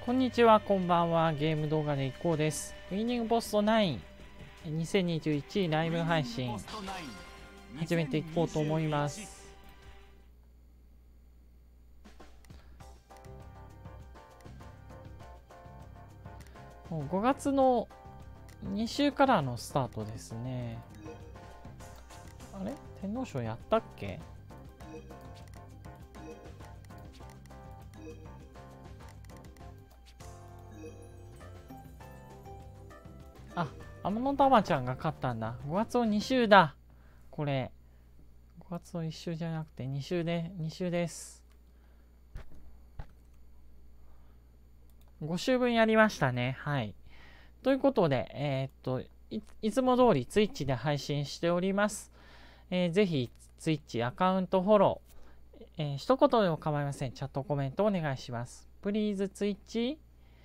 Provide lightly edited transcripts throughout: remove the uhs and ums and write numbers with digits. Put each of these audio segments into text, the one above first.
こんにちは、こんばんは。ゲーム動画でいこうです。ウィニングポスト9、2021ライブ配信、始めていこうと思います。もう5月の2週からのスタートですね。あれ？天皇賞やったっけ？あ、天野玉ちゃんが勝ったんだ。5月の2週だ。これ。5月の1週じゃなくて2週です。5週分やりましたね。はい。ということで、いつも通り Twitch で配信しております。ぜひ Twitch アカウントフォロー、一言でも構いません。チャットコメントお願いします。Please Twitch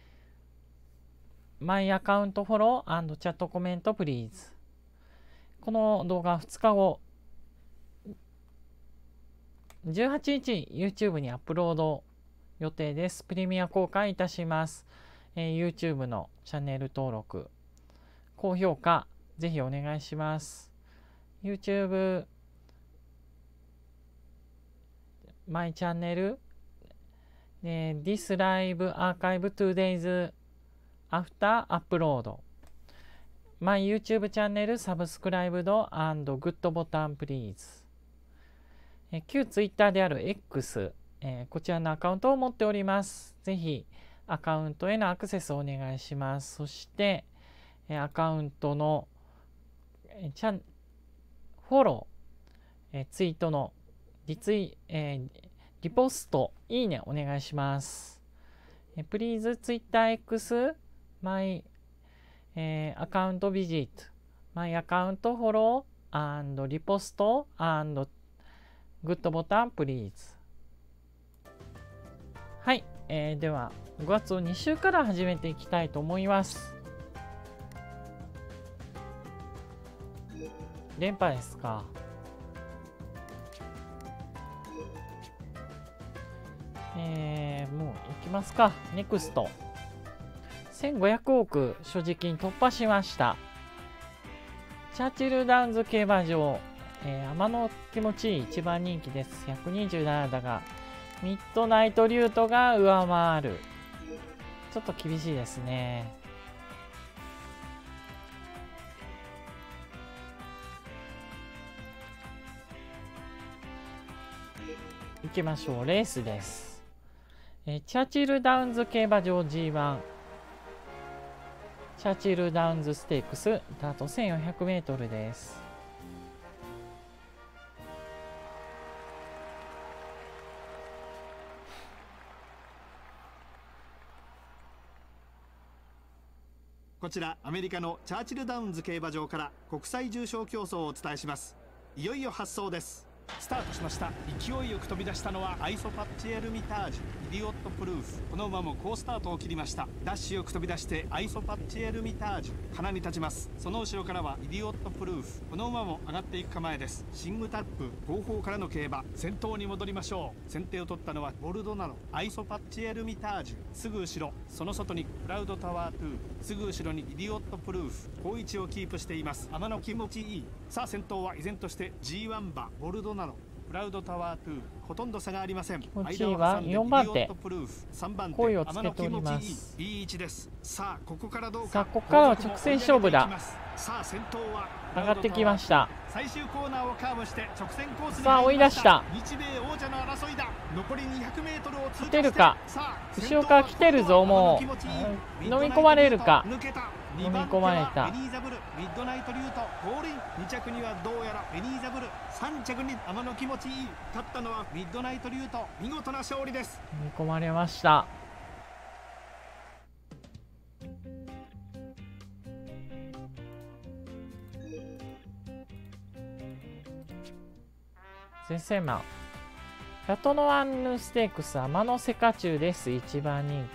My アカウントフォロー&チャットコメント Please。この動画2日後、18日 YouTube にアップロード予定です。プレミア公開いたします。YouTube のチャンネル登録、高評価、ぜひお願いします。YouTube、マイチャンネル、This Live Archive 2 days after Upload。My YouTube チャンネル、サブスクライブド&グッドボタン Please。旧 Twitter である X、こちらのアカウントを持っております。ぜひアカウントへのアクセスをお願いします。そして、アカウントのフォロー、ツイートのリポスト、いいねお願いします。Please Twitter X My、アカウントビジット My アカウントフォロー&リポスト&グッドボタン Please。はい、では5月を2週から始めていきたいと思います。連覇ですか。もういきますか。ネクスト1500億所持金突破しました。チャーチルダウンズ競馬場、天の気持ちいい一番人気です。127だがミッドナイトリュートが上回る。ちょっと厳しいですね。行きましょう。レースです。チャーチルダウンズ競馬場 G1 チャーチルダウンズステークスダート 1400m です。 こちらアメリカのチャーチルダウンズ競馬場から国際重賞競争をお伝えします。いよいよ発走です。スタートしました。勢いよく飛び出したのはアイソパッチエルミタージュ、イディオットプルーフ。この馬も好スタートを切りました。ダッシュよく飛び出してアイソパッチエルミタージュ、鼻に立ちます。その後ろからはイディオットプルーフ。この馬も上がっていく構えです。シングタップ後方からの競馬、先頭に戻りましょう。先手を取ったのはボルドナロ、アイソパッチエルミタージュ、すぐ後ろ、その外にクラウドタワー2、すぐ後ろにイディオットプルーフ。好位置をキープしています。天の気持ちいい。さあ先頭は依然として G1 馬ボルドナロ、クラウドタワー2、ほとんど差がありません。 気持ちいいは4番手。声をつけております。 いい位置です。さあここからどうか。 さあここからは直線勝負だ。 さあ先頭は上がってきました。 最終コーナーをカーブして直線コースにさあ追い出した。 日米王者の争いだ。残り 200m を通過して勝てるか。後ろから来てるぞ。もう飲み込まれるか。飲み込まれた。 ベニーザブル、ミッドナイトリュート、ゴールイン。2着にはどうやらベニーザブル、3着に天の気持ちいい。勝ったのはミッドナイトリュート。見事な勝利です。 飲み込まれました。前線マンラトノワンヌステークス天のセカチュウです。一番人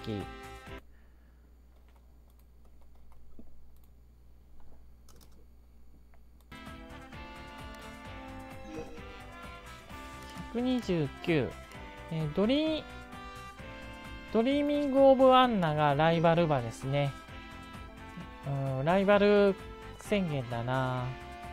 気。129、ドリドリーミング・オブ・アンナがライバル馬ですね。ライバル宣言だな。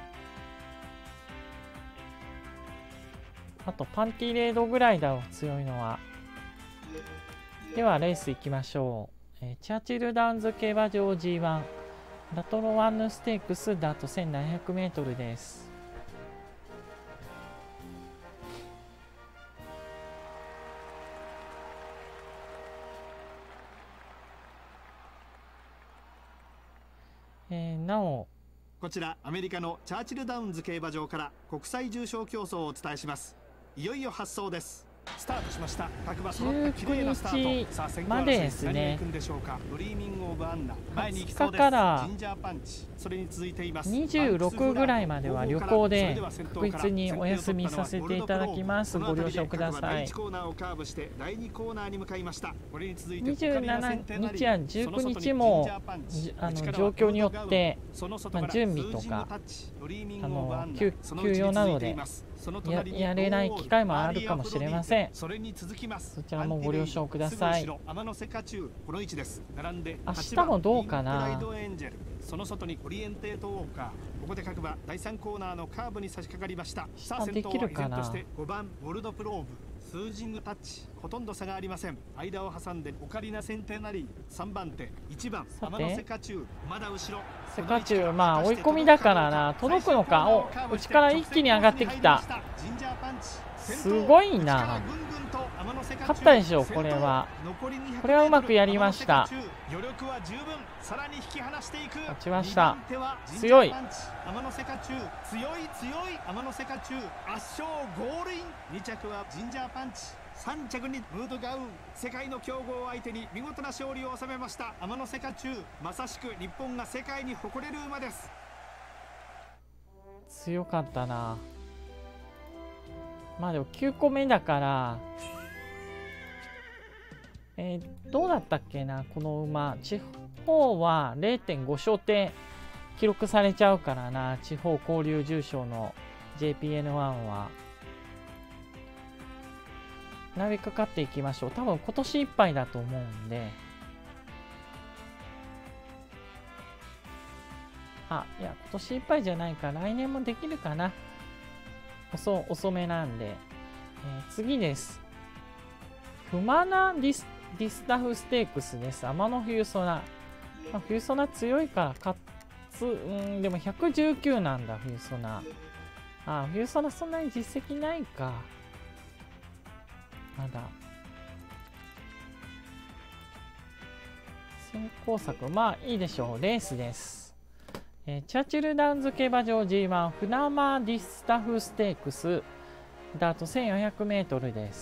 あとパンティレードぐらいだろう、強いのは。ではレース行きましょう。チャーチルダウンズ競馬場 G1 ラトロワンヌステークスだと 1700m です。なおこちらアメリカのチャーチルダウンズ競馬場から国際重賞競争をお伝えします。いよいよ発走です。スタートしました。各馬揃った綺麗なスタート。さあ先行争いですね。 何が行くんでしょうか。ドリーミングオブアンナ前に行きそう 20 です。 日からジンジャーパンチ、それに続いています 26ぐらいまでは旅行で確実にお休みさせていただきます。ご了承ください。 第1コーナーをカーブして第2コーナーに向かいました。これに続いて 27日や19日も状況によって、準備とか休養などでやれない機会もあるかもしれません。そちらもご了承ください。明日もどうかな。 その外にオリエンテートウォーカー。ここで各馬第3コーナーのカーブに差し掛かりました。さあ先頭は依然として5番ボルドプローブ。スージングタッチ、ほとんど差がありません。間を挟んでオカリナセンテナリー、3番手1番天野セカチュウ、まだ後ろセカチュウ、まあ追い込みだからな。届くのか。お、内から一気に上がってきた。すごいな。勝ったでしょ。これはうまくやりました。 余力は十分。さらに引き離していく。 勝ちました。強い。 天野セカチュウ、強い天野セカチュウ、圧勝ゴールイン。2着はジンジャーパンチ、3着にムードガウン。世界の強豪相手に見事な勝利を収めました天野セカチュウ。まさしく日本が世界に誇れる馬です。 強かったな。まあでも9個目だから、どうだったっけな、この馬。地方は 0.5 勝点記録されちゃうからな。地方交流重賞の JPN1 は。並びかかっていきましょう。多分今年いっぱいだと思うんで。いや、今年いっぱいじゃないか。来年もできるかな。遅めなんで。次です。フマナディスタフステークスです。天野冬ソナ。冬ソナ強いから勝つ。でも119なんだ、冬ソナ。冬ソナそんなに実績ないか。まだ。先行策、まあいいでしょう。レースです。チャーチルダウンズ競馬場 G1 フナマディスタフステークスだと 1400m です。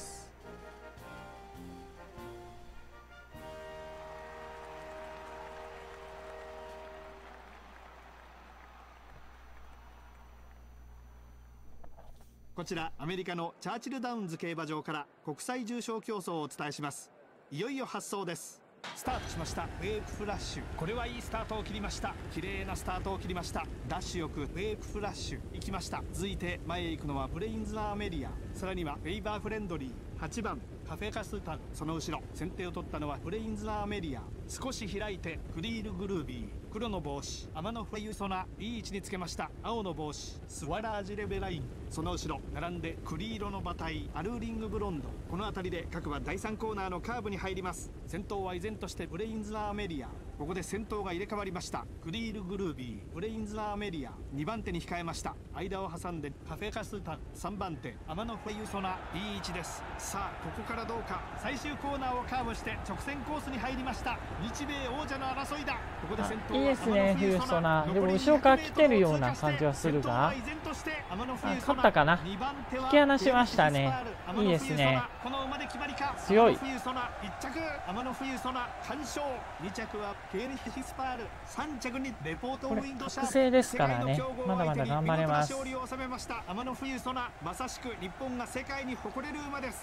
こちらアメリカのチャーチルダウンズ競馬場から国際重賞競争をお伝えします。いよいよ発走です。スタートしました。ウェークフラッシュ、これはいいスタートを切りました。綺麗なスタートを切りました。ダッシュよくウェークフラッシュ行きました。続いて前へ行くのはブレインズ・アーメリア、さらにはフェイバーフレンドリー、8番カフェカスタン。その後ろ先手を取ったのはブレインズ・アーメリア。少し開いてクリール・グルービー、黒の帽子天野フユソナ、いい位置につけました。青の帽子スワラージレベライン。その後ろ並んで栗色の馬体アルーリングブロンド。この辺りで各馬第3コーナーのカーブに入ります。先頭は依然としてブレインズ・アーメリア。ここで先頭が入れ替わりました。クリール・グルービー、ブレインズ・アーメリア2番手に控えました。間を挟んでカフェカスタン3番手天野フユソナ、いい位置です。さあここからどうか。最終コーナーをカーブして直線コースに入りました。日米王者の争いだ。ここで先頭いいですね、フユソナ。でも後ろから来てるような感じはするが、勝ったかな。引き離しましたね。いいですね。強い。 1着天野冬ソナ完勝。2着はケーリヒスパール、3着にレポートウィンドシャー。 覚醒ですからね。まだまだ頑張れます。 勝利を収めました天野冬ソナ。まさしく日本が世界に誇れる馬です。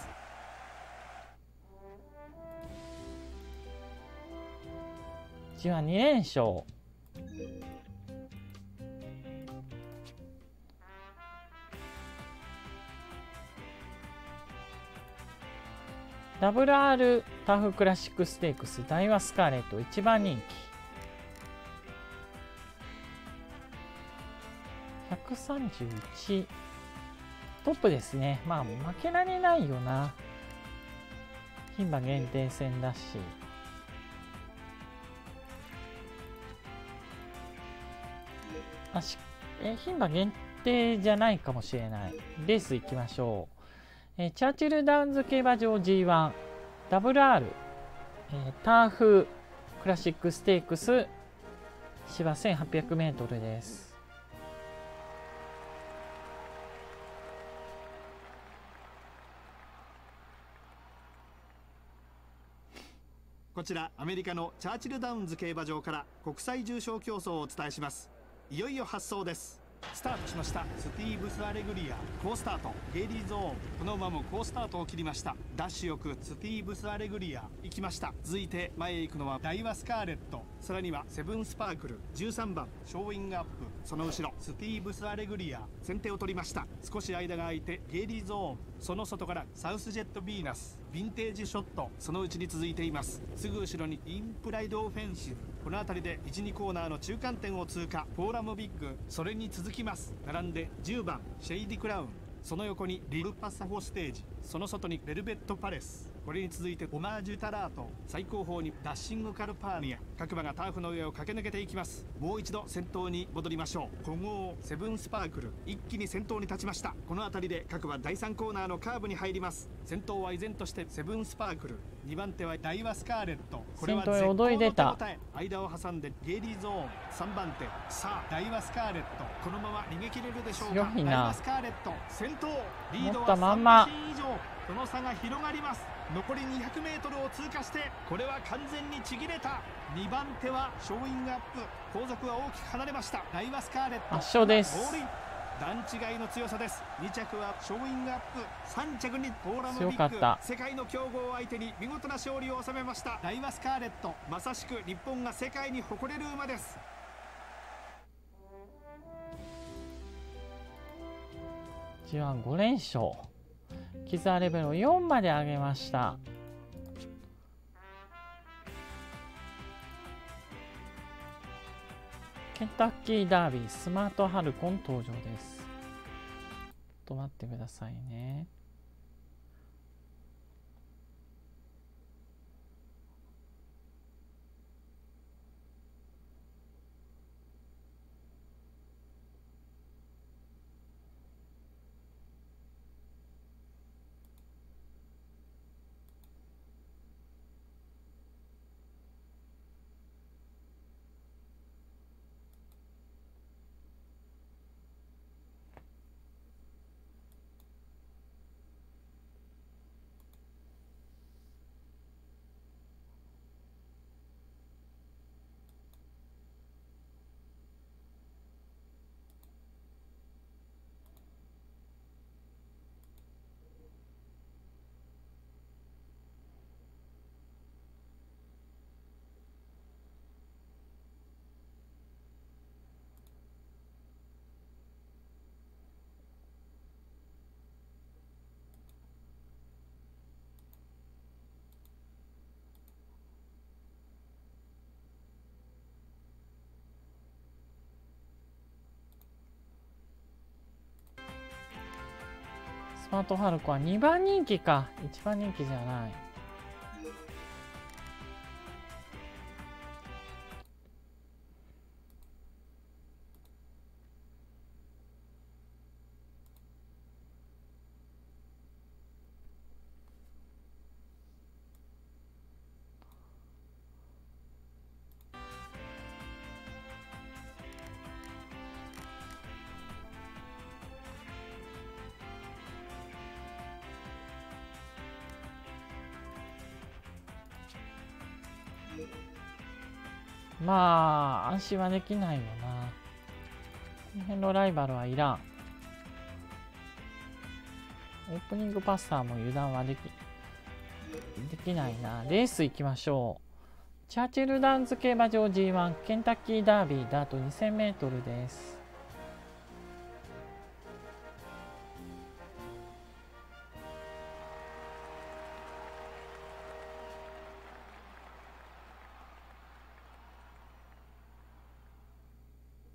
G1 2連勝。WR タフクラシックステークスダイワスカーレット1番人気131トップですね。まあ負けられないよな。牝馬限定戦だし。牝馬限定じゃないかもしれない。レース行きましょう。チャーチルダウンズ競馬場 G1 WR、ターフクラシックステークス芝 1800m です。 こちらアメリカのチャーチルダウンズ競馬場から国際重賞競争をお伝えします。いよいよ発走です。スタートしました。スティーブス・アレグリア好スタート。ゲイリー・ゾーンこの馬も好スタートを切りました。ダッシュよくスティーブス・アレグリア行きました。続いて前へ行くのはダイワ・スカーレット、さらにはセブン・スパークル、13番ショーイングアップ、その後ろスティーブス・アレグリア先手を取りました。少し間が空いてゲイリー・ゾーン、その外からサウスジェット・ヴィーナス、ヴィンテージショット、そのうちに続いています。すぐ後ろにインプライド・オフェンシブ、この辺りで 1,2 コーナーの中間点を通過。フォーラムビッグ、それに続きます。並んで10番シェイディ・クラウン、その横にリルパサフォステージ、その外にベルベット・パレス、これに続いてオマージュ・タラート、最後方にダッシング・カルパーニア。各馬がターフの上を駆け抜けていきます。もう一度先頭に戻りましょう。古豪セブン・スパークル一気に先頭に立ちました。この辺りで各馬第3コーナーのカーブに入ります。先頭は依然としてセブン・スパークル、2番手はダイワ・スカーレット、これは絶好の手応え。間を挟んでゲイリー・ゾーン3番手、さあダイワ・スカーレットこのまま逃げ切れるでしょうか。ダイワ・スカーレット先頭、リードは3馬身以上、その差が広がります。残り 200m を通過してこれは完全にちぎれた。2番手はショーイングアップ、後続は大きく離れました。ダイワ・スカーレット圧勝です。 ゴールイン、段違いの強さです。2着はショーイングアップ、3着にフォーラムビッグ、世界の強豪を相手に見事な勝利を収めました。ダイワ・スカーレット、まさしく日本が世界に誇れる馬です。 G1 5連勝、キザーレベルを4まで上げました。ケンタッキーダービースマートハルコン登場です。ちょっと待ってくださいね。スマートハルコは2番人気か、1番人気じゃない。まあ安心はできないよな。この辺のライバルはいらん。オープニングパスターも油断はできないな。レース行きましょう。チャーチルダウンズ競馬場 G1 ケンタッキーダービーダート 2000m です。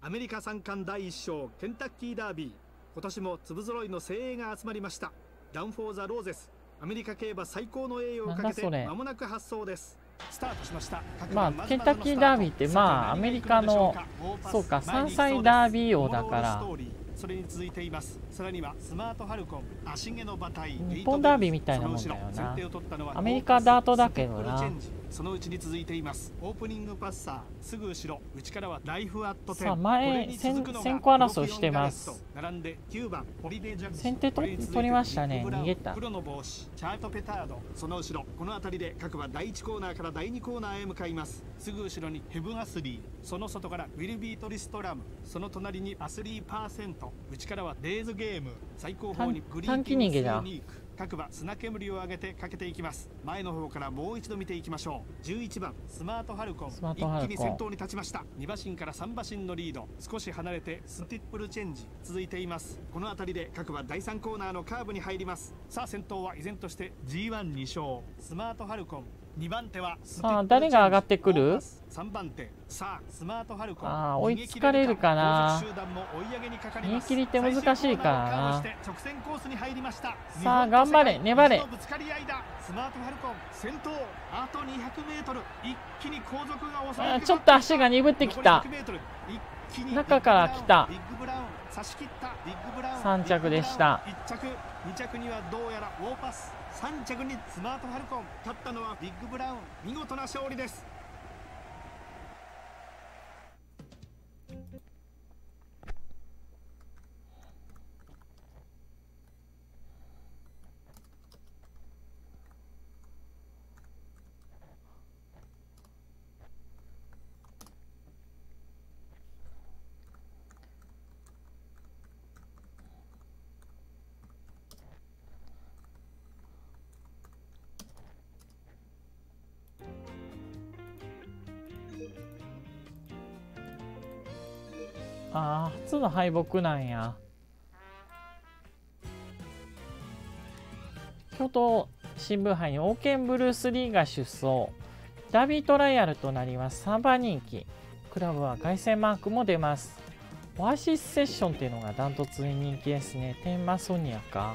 アメリカ三冠第1章ケンタッキーダービー、今年も粒揃いの精鋭が集まりました。ダウンフォーザローゼス、アメリカ競馬最高の栄誉をかけて間もなく発走です。スタートしました。 まあケンタッキーダービーってまあアメリカのそうか3歳ダービー王だからそれに続いています。さらにはスマートファルコン、足毛の馬体、 日本ダービーみたいなもんだよな。アメリカダートだけどな。 そのうちに続いていますオープニングパッサー、すぐ後ろ内からはライフアット10。 さあ前先行争いしてます。 並んで9番ホリデージャクソン、 先手取りましたね。逃げた。 黒の帽子チャートペタード、その後ろこの辺りで各馬第1コーナーから第2コーナーへ向かいます。すぐ後ろにヘブンアスリー、その外からウィルビートリストラム、その隣にアスリーパーセント、内からはデーズゲーム、最後方にグリーンティングスユニーク。各馬砂煙を上げてかけていきます。前の方からもう一度見ていきましょう。11番スマートファルコン、一気に先頭に立ちました。2馬身から3馬身のリード、少し離れてスティップルチェンジ続いています。この辺りで各馬第3コーナーのカーブに入ります。さあ先頭は依然として G12 勝スマートファルコン、2番手はさあ誰が上がってくる ？3番手、さあスマートファルコン、 ああ追いつかれるかな。逃げ切りって難しいからな。さあ頑張れ粘れ。 スマートファルコン先頭、あと 200m、 一気に後続が抑えて、 ちょっと足が鈍ってきた。中から来た。3着でした。 1着2着にはどうやらウォーパス、3着にスマートファルコン、勝ったのはビッグブラウン、見事な勝利です。 ああ初の敗北なんや。京都新聞杯にオーケンブルース・リーが出走、ダービートライアルとなります。3番人気、クラブは凱旋マークも出ます。オアシスセッションっていうのがダントツに人気ですね。テンマソニアか。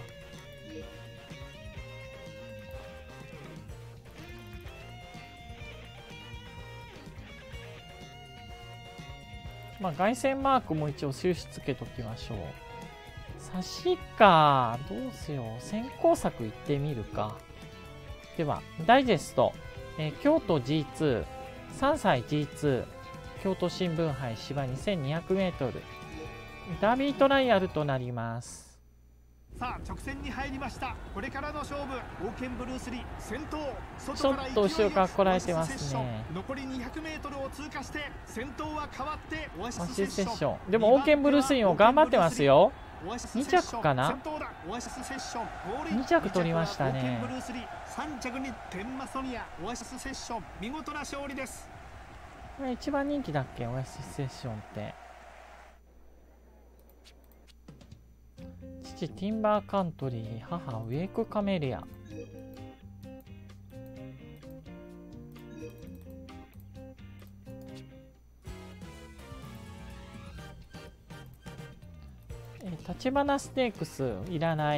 まあ凱旋マークも一応印つけときましょう。差しかどうしよう。先行策いってみるか。ではダイジェスト、京都 G2、 3歳 G2、 京都新聞杯芝 2200m ダービートライアルとなります。 さあ直線に入りました。これからの勝負、オーケンブルースリー先頭、 ちょっと後ろからこらえてますね。 残り 200m を通過して先頭は変わってオアシスセッション。でもオーケンブルースリーも頑張ってますよ。2着かな。2着取りましたね。 3着にテンマソニア、オアシスセッション、見事な勝利です。 これ一番人気だっけ、オアシスセッションって。父ティンバーカントリー、母ウェイクカメリア。立花ステークスいらない。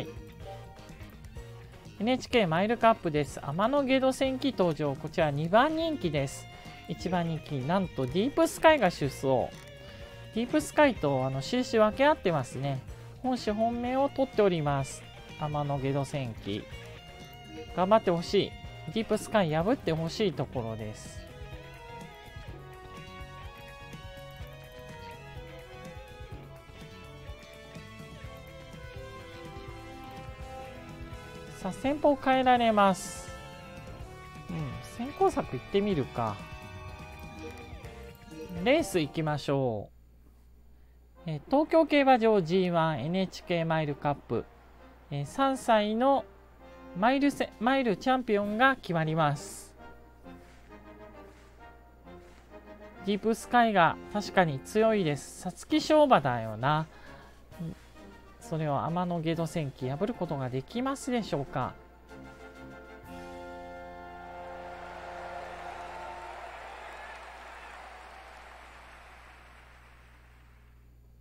NHK マイルカップです。天のゲド戦記登場。こちら2番人気です。1番人気なんとディープスカイが出走。ディープスカイと印分け合ってますね。本種本命を取っております。天のゲド戦記頑張ってほしい。ディープスカイ破ってほしいところです。さあ先方変えられます。先行策いってみるか。レース行きましょう。東京競馬場 G1 NHK マイルカップ、3歳のマイルチャンピオンが決まります。ディープスカイが確かに強いです。皐月賞馬だよな。それを天のゲド戦記破ることができますでしょうか。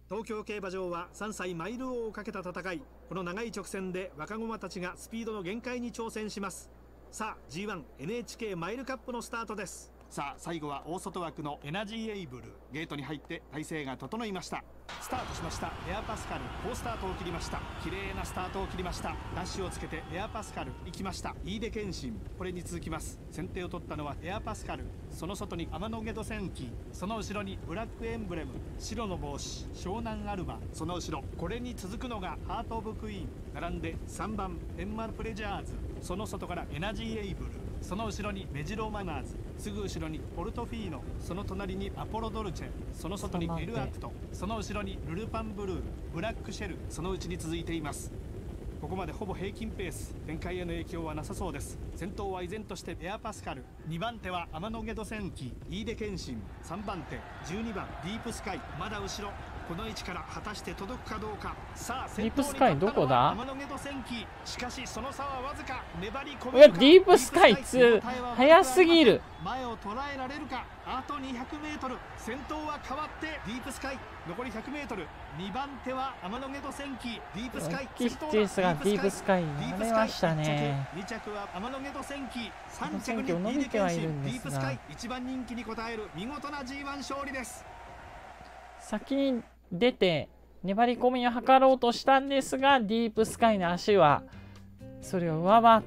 東京競馬場は3歳マイル王をかけた戦い。この長い直線で若駒たちがスピードの限界に挑戦します。さあ G1NHK マイルカップのスタートです。さあ最後は大外枠のエナジーエイブル。ゲートに入って体勢が整いました。スタートしました。エアパスカル好スタートを切りました。綺麗なスタートを切りました。ダッシュをつけてエアパスカル行きました。イーデ謙信、これに続きます。先手を取ったのはエアパスカル。その外に天のゲド戦記、その後ろにブラックエンブレム、白の帽子湘南アルバ、その後ろこれに続くのがハート・オブ・クイーン。並んで3番ペンマル・プレジャーズ、その外からエナジーエイブル、その後ろにメジロマナーズ、すぐ後ろにポルトフィーノ、その隣にアポロドルチェ、その外にエルアクト、その後ろにルルパンブルー、ブラックシェル、そのうちに続いています。ここまでほぼ平均ペース、展開への影響はなさそうです。先頭は依然としてエアパスカル、2番手は天のゲド戦記、イーデ謙信、3番手12番ディープスカイ、まだ後ろ。この位置から果たして届くかどうか。さあディープスカイどこだ？ 天のゲド戦記、しかしその差はわずか。粘り込いやめるか。 ディープスカイ2早すぎる。 前を捉えられるか。あと 200m、 先頭は変わってディープスカイ、残り 100m、 2番手は天のゲド戦記、ディープスカイキッチースがディープスカイになりましたね。 2着は天のゲド戦記、3着選に挙伸びてはいるんディですが、 ープスカイ、一番人気に応える見事な G1 勝利です。 先に出て粘り込みを図ろうとしたんですが、ディープスカイの足はそれを上回った。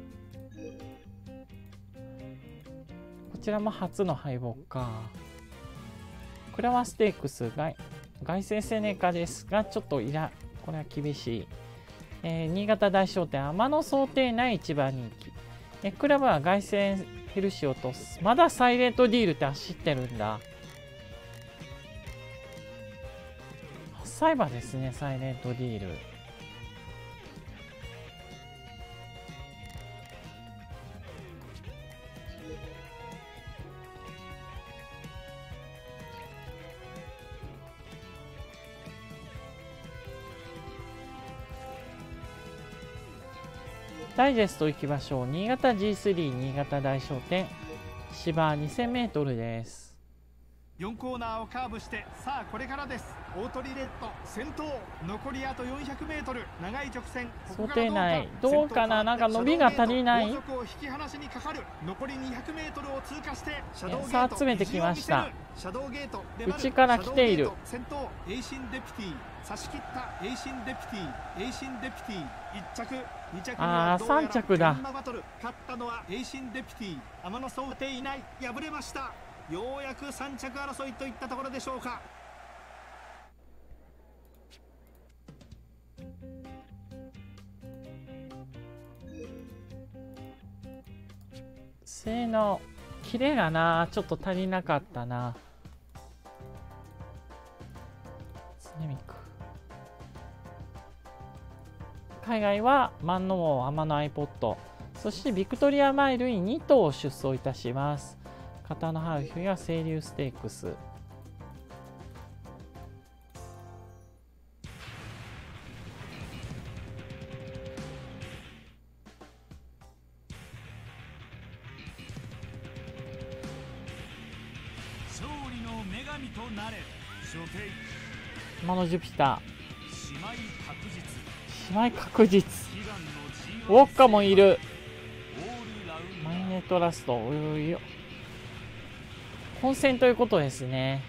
こちらも初の敗北か。クラワステークスが凱旋セネカですが、ちょっとこれは厳しい。新潟大商店天野想定内一番人気。クラブは凱旋ヘルシオとまだサイレントディールって走ってるんだ。8歳馬ですね、サイレントディール。ダイジェスト行きましょう。新潟 G3 新潟大商店芝 2000m です。 4コーナーをカーブして、さあこれからです。大鳥レッド先頭、残りあと 400m、 長い直線。 想定内どうかな、なんか伸びが足りない。 後続を引き離しにかかる。残り 200m を通過してシャドウゲート、 さあ詰めてきました。 シャドウゲート内から来ている。 先頭エイシンデピティ、差し切ったエイシンデピティ、エイシンデピティ1着2着にはどうやら 3着だ。 バトル、勝ったのはエイシンデピティ。天野想定いない、敗れました。ようやく3着争いといったところでしょうか。 性能キレがなちょっと足りなかったな。スネミック海外は万能王天野 iPod、 そしてビクトリアマイルに2頭出走いたします。片野ハウフや清流ステークス。 勝利の女神となれ。 天野ジュピター、 姉妹確実。ウォッカもいる。マイネトラスト、本戦ということですね。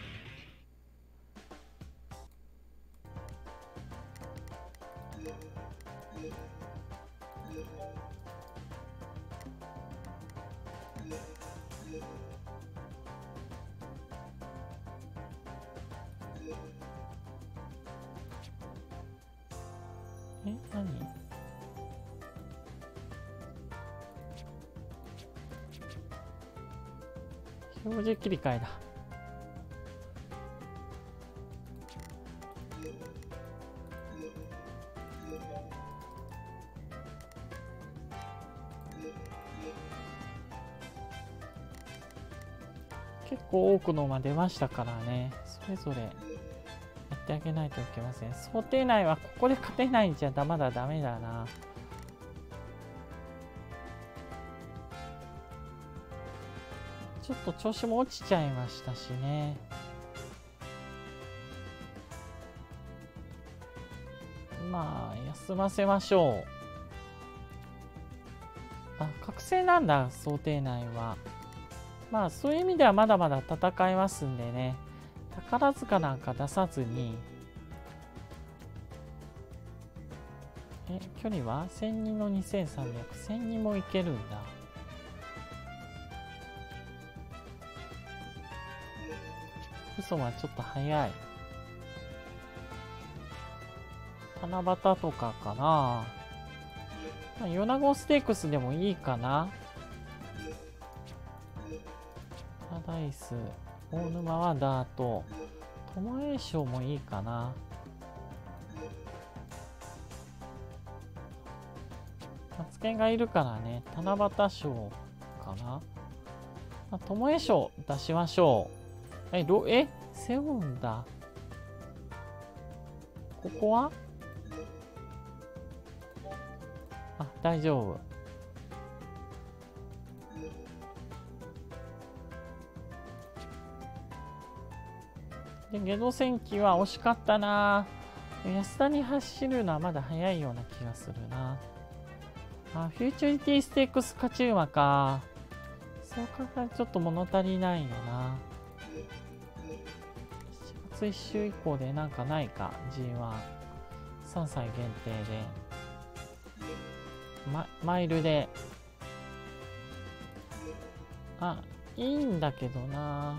何？表示切り替えだ。結構多くの馬出ましたからね、それぞれやってあげないといけません。想定内はここで勝てないんじゃまだダメだな。ちょっと調子も落ちちゃいましたしね。 まあ休ませましょう。あ、覚醒なんだ、想定内は。まあそういう意味ではまだまだ戦いますんでね、宝塚なんか出さずに、距離は1000人の2300、1000人もいけるんだ。嘘はちょっと早い。七夕とかかな。まあ、米子ステークスでもいいかな。パラダイス、大沼はダート、巴賞もいいかな。マツケンがいるからね、七夕賞かな。まあ、巴賞出しましょう。背負うんだ。ここは大丈夫。で、ゲド戦記は惜しかったな。安田に走るのはまだ早いような気がするな。フューチュリティステークス勝ち馬か。そう考えるとちょっと物足りないよな。7月1週以降でなんかないか、G1。3歳限定で。マイルで。いいんだけどな。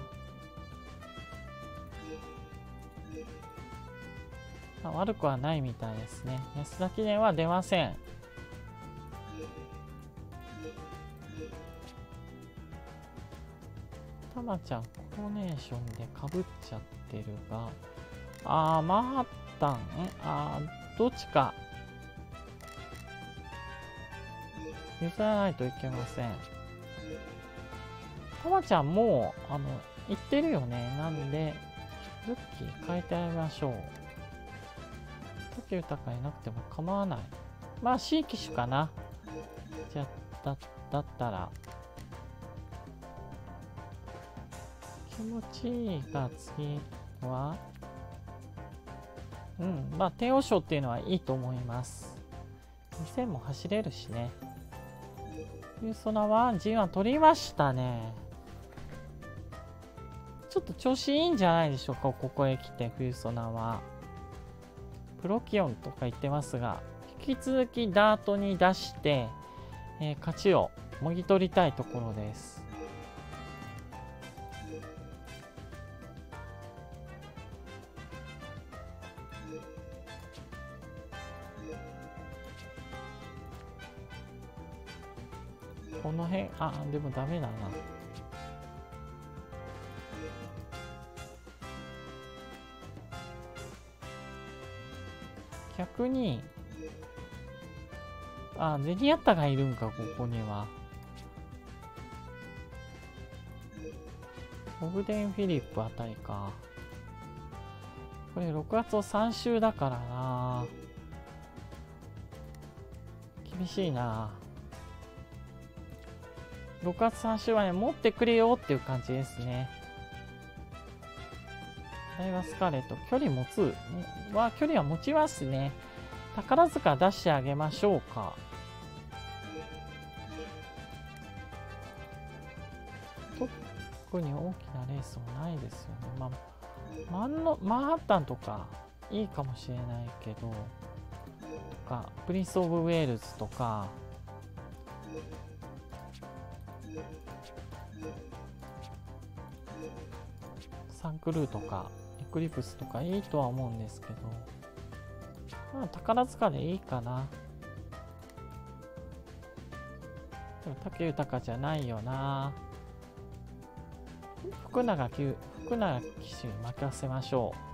悪くはないみたいですね。安田記念は出ません。たまちゃん、コロネーションでかぶっちゃってるが。マンハッタン、どっちか。譲らないといけません。たまちゃんもう、言ってるよね。なんで、ルッキー変えてあげましょう。武豊いなくても構わない。まあ C 機種かな。じゃあだったら気持ちいいが次はまあ帝王賞っていうのはいいと思います。2000も走れるしね。ユーソナは G1 取りましたね。ちょっと調子いいんじゃないでしょうか。ここへ来て冬ソナはプロキオンとか言ってますが、引き続きダートに出して、勝ちをもぎ取りたいところです。この辺でもダメだな。逆にゼニアッタがいるんか、ここには。オブデン・フィリップあたりか。これ6月を3週だからな。厳しいな。6月3週はね、持ってくれよっていう感じですね。ダイワスカーレット、距離持つ距離は持ちますね。宝塚出してあげましょうか。特に大きなレースもないですよね。マンハッタンとかいいかもしれないけど、とかプリンス・オブ・ウェールズとか、サンクルーとかエクリプスとかいいとは思うんですけど、宝塚でいいかな。でも武豊じゃないよな。福永騎手に任せましょ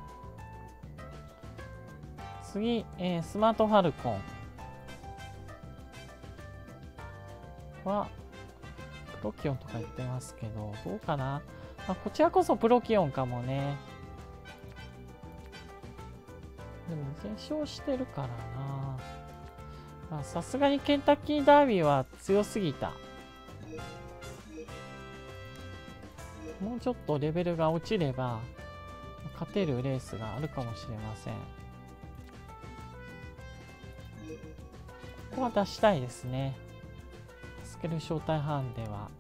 う。次、スマートファルコンはプロキオンとか言ってますけど、どうかな。こちらこそプロキオンかもね。でも全勝してるからな。さすがにケンタッキーダービーは強すぎた。もうちょっとレベルが落ちれば勝てるレースがあるかもしれません。 ここは出したいですね。スケル招待ハンデは。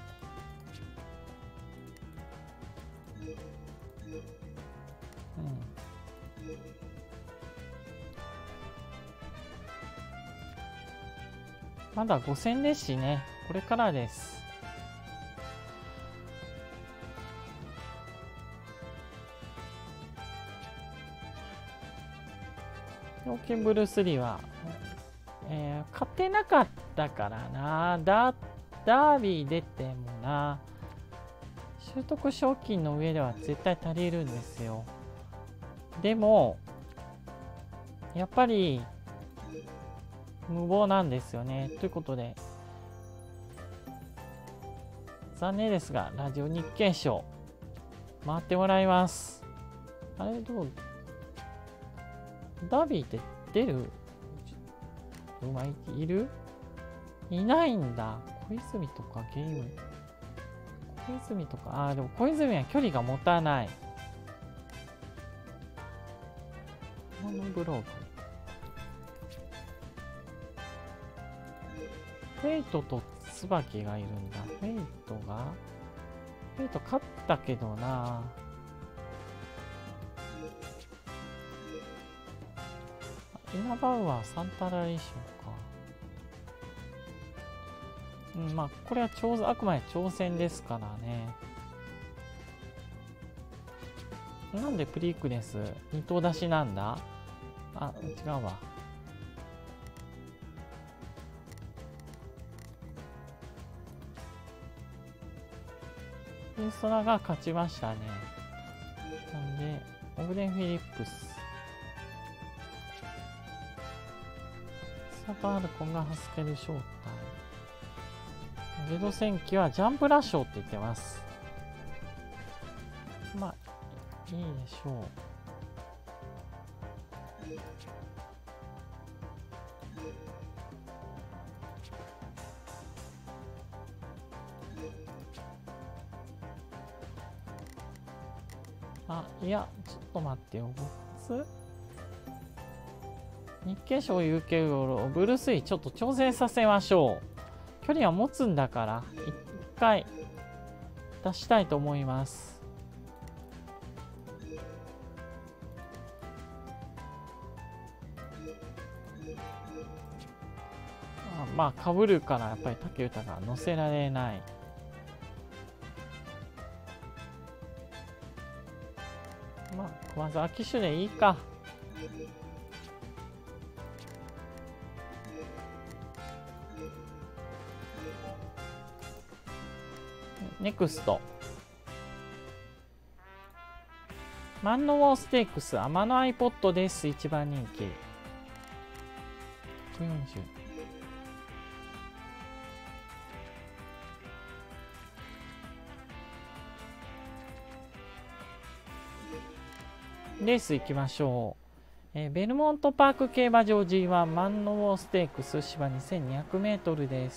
まだ5戦ですしね、これからです。条件ブルース・リーは、勝てなかったからな。ダービー出てもな、習得賞金の上では絶対足りるんですよ。でもやっぱり無謀なんですよね。ということで残念ですが、ラジオ日経賞回ってもらいます。あれどう、ダービーって出る馬いる？いないんだ。小泉とかゲーム、小泉とか、でも小泉は距離が持たない。モノブローグ、フェイトと椿がいるんだ。フェイト勝ったけどな。イナバウアーサンタラリー賞か。まあこれはあくまで挑戦ですからね。なんでプリクネス2頭出しなんだ。違うわ。インストラが勝ちましたね。なんでオグデン・フィリップス、サバールコンがハスケル招待、ゲド戦記はジャンプラッショーって言ってます。まあいいでしょう。いやちょっと待ってよ。日経賞有形をブルース・リーちょっと挑戦させましょう。距離は持つんだから一回出したいと思います。まあかぶるからやっぱり武豊が乗せられない。まあまず秋種でいいか。ネクストマンノウォーステークス天野アイポッドです。一番人気140。レース行きましょう。ベルモントパーク競馬場 G1 マンノウォーステークス芝 2200m です。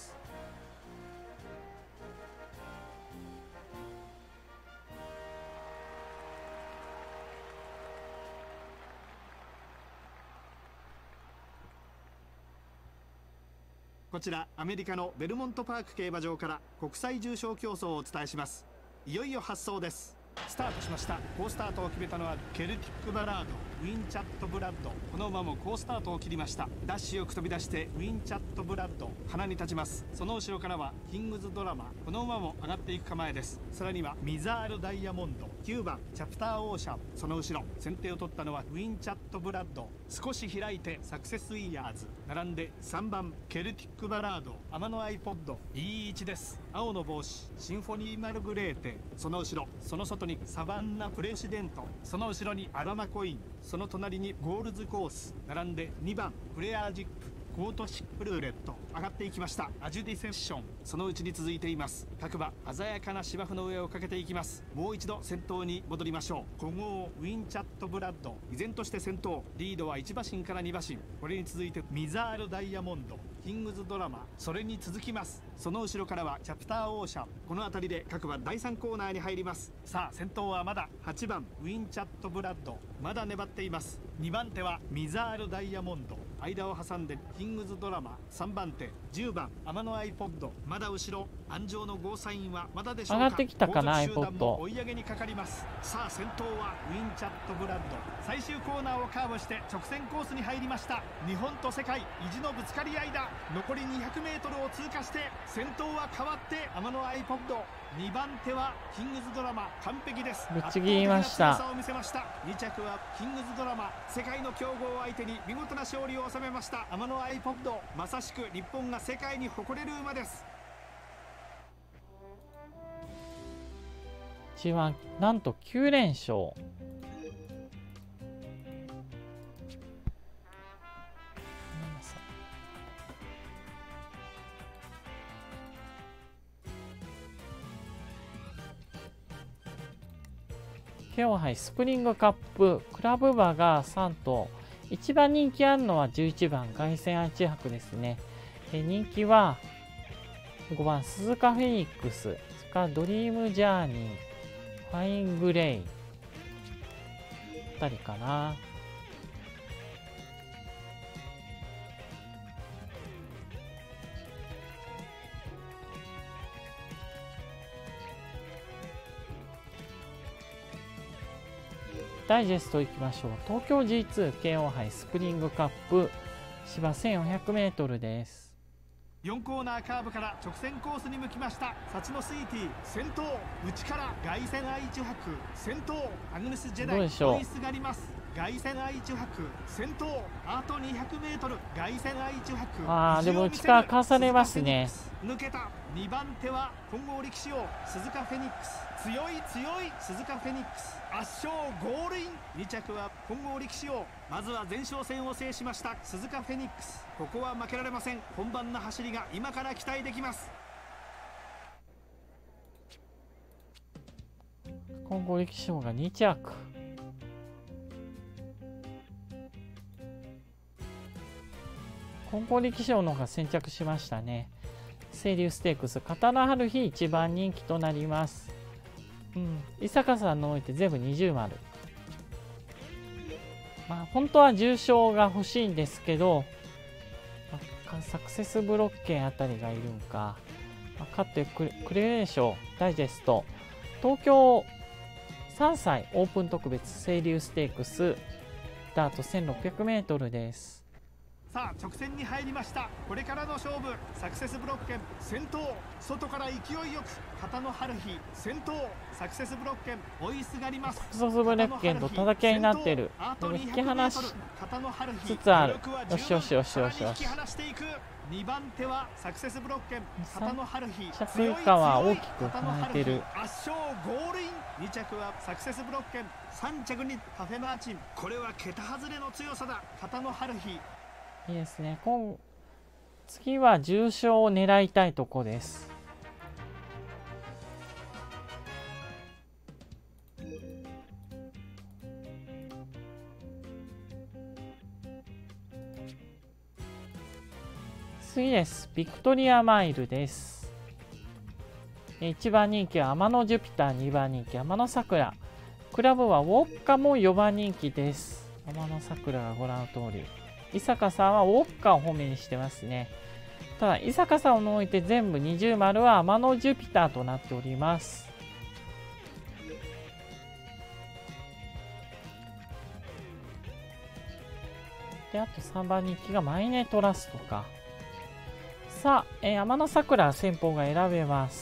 こちらアメリカのベルモントパーク競馬場から国際重賞競争をお伝えします。いよいよ発走です。スタートしました。好スタートを決めたのはケルティックバラード、ウィンチャットブラッド。この馬も好スタートを切りました。ダッシュよく飛び出してウィンチャットブラッド鼻に立ちます。その後ろからはキングズドラマ、この馬も上がっていく構えです。さらにはミザールダイヤモンド、9番チャプターオーシャン、その後ろ先手を取ったのはウィンチャットブラッド。少し開いてサクセスイヤーズ、並んで3番ケルティックバラード、天野アイポッド。いい位置です。青の帽子シンフォニーマルグレーテ、その後ろその外にサバンナプレシデント、その後ろにアラマコイン、その隣にゴールズコース、並んで2番フレアージック、 コートシップルーレット上がっていきました。アジュディセッションそのうちに続いています。各馬鮮やかな芝生の上をかけていきます。もう一度先頭に戻りましょう。古豪ウィンチャットブラッド依然として先頭、リードは1馬身から2馬身。これに続いてミザールダイヤモンド、キングズドラマ、それに続きます。その後ろからはチャプターオーシャン。この辺りで各馬第3コーナーに入ります。さあ先頭はまだ8番ウィンチャットブラッド、まだ粘っています。2番手はミザールダイヤモンド、間を挟んでキングズドラマ、3番手10番天野アイポッド、まだ後ろ安城のゴーサインはまだでしょうか。 上がってきたかな、 後続集団 iPod も追い上げにかかります。さあ先頭はウィンチャットブラッド、最終コーナーをカーブして直線コースに入りました。日本と世界意地のぶつかり合いだ。残り 200m を通過して先頭は変わって天野アイポッド、2番手はキングズドラマ、完璧です。 ぶっちぎりました。 圧倒的な強さを見せました。2着はキングズドラマ、世界の強豪を相手に見事な勝利を収めました。天野アイポッド、まさしく日本が世界に誇れる馬です。 G1 なんと9連勝。京王杯スプリングカップクラブ馬が3頭、一番人気あるのは11番凱旋愛知博ですね。人気は5番鈴鹿フェニックス、それからドリームジャーニー、ファイングレイあたりかな。ダイジェストいきましょう。東京 G2 京王杯スプリングカップ芝 1400m です。 4コーナーカーブから直線コースに向きました。サチノスイーティ先頭、内から凱旋愛知博先頭、アグネス・ジェダイ追いすがります。凱旋愛知博先頭、あと 200m 凱旋愛知博、 でも内からかわされますね。 抜けた。2番手は混合力士王鈴鹿フェニックス、強い強い鈴鹿フェニックス、圧勝ゴールイン。2着は混合力士王、まずは前哨戦を制しました鈴鹿フェニックス。ここは負けられません。本番の走りが今から期待できます。 混合力士王が2着。混合力士王の方が先着しましたね。清流ステークス刀春日一番人気となります。伊坂さんの置いて全部20丸。本当は重賞が欲しいんですけど、サクセスブロッケンあたりがいるんか。勝ってくれるでしょう。ダイジェスト東京3歳オープン特別清流ステークススタート 1600m です。 さあ直線に入りました。これからの勝負、サクセスブロッケン先頭、外から勢いよく片野春日先頭、サクセスブロッケン追いすがります。 サクセスブロッケンと叩き合いになってる。でも引き離しつつある。よしよしよしよしよし。 2番手はサクセスブロッケン片野春日、 着以下は大きく離れてる。 圧勝ゴールイン。2着はサクセスブロッケン、3着にパフェマーチン。これは桁外れの強さだ。片野春日いいですね。次は重賞を狙いたいとこです。次です。ビクトリアマイルです。1番人気は天野ジュピター、2番人気天野さくら。クラブはウォッカも4番人気です。天野さくらがご覧の通り。伊坂さんはウォッカを褒めにしてますね。ただ伊坂さんを置いて全部20丸は天野ジュピターとなっております。であと3番人気がマイネトラストか。さあ、天野さくら先方が選べます。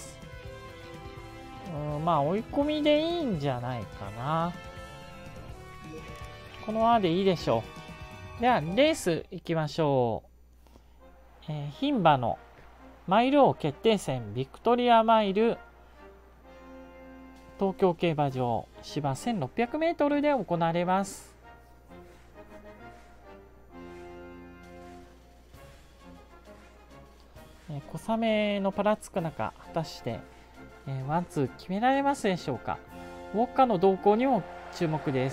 追い込みでいいんじゃないかな。このままでいいでしょう。ではレースいきましょう。牝馬のマイル王決定戦ビクトリアマイル東京競馬場芝 1600m で行われます。 小雨のパラつく中、果たして、ワンツー決められますでしょうか。ウォッカの動向にも注目です。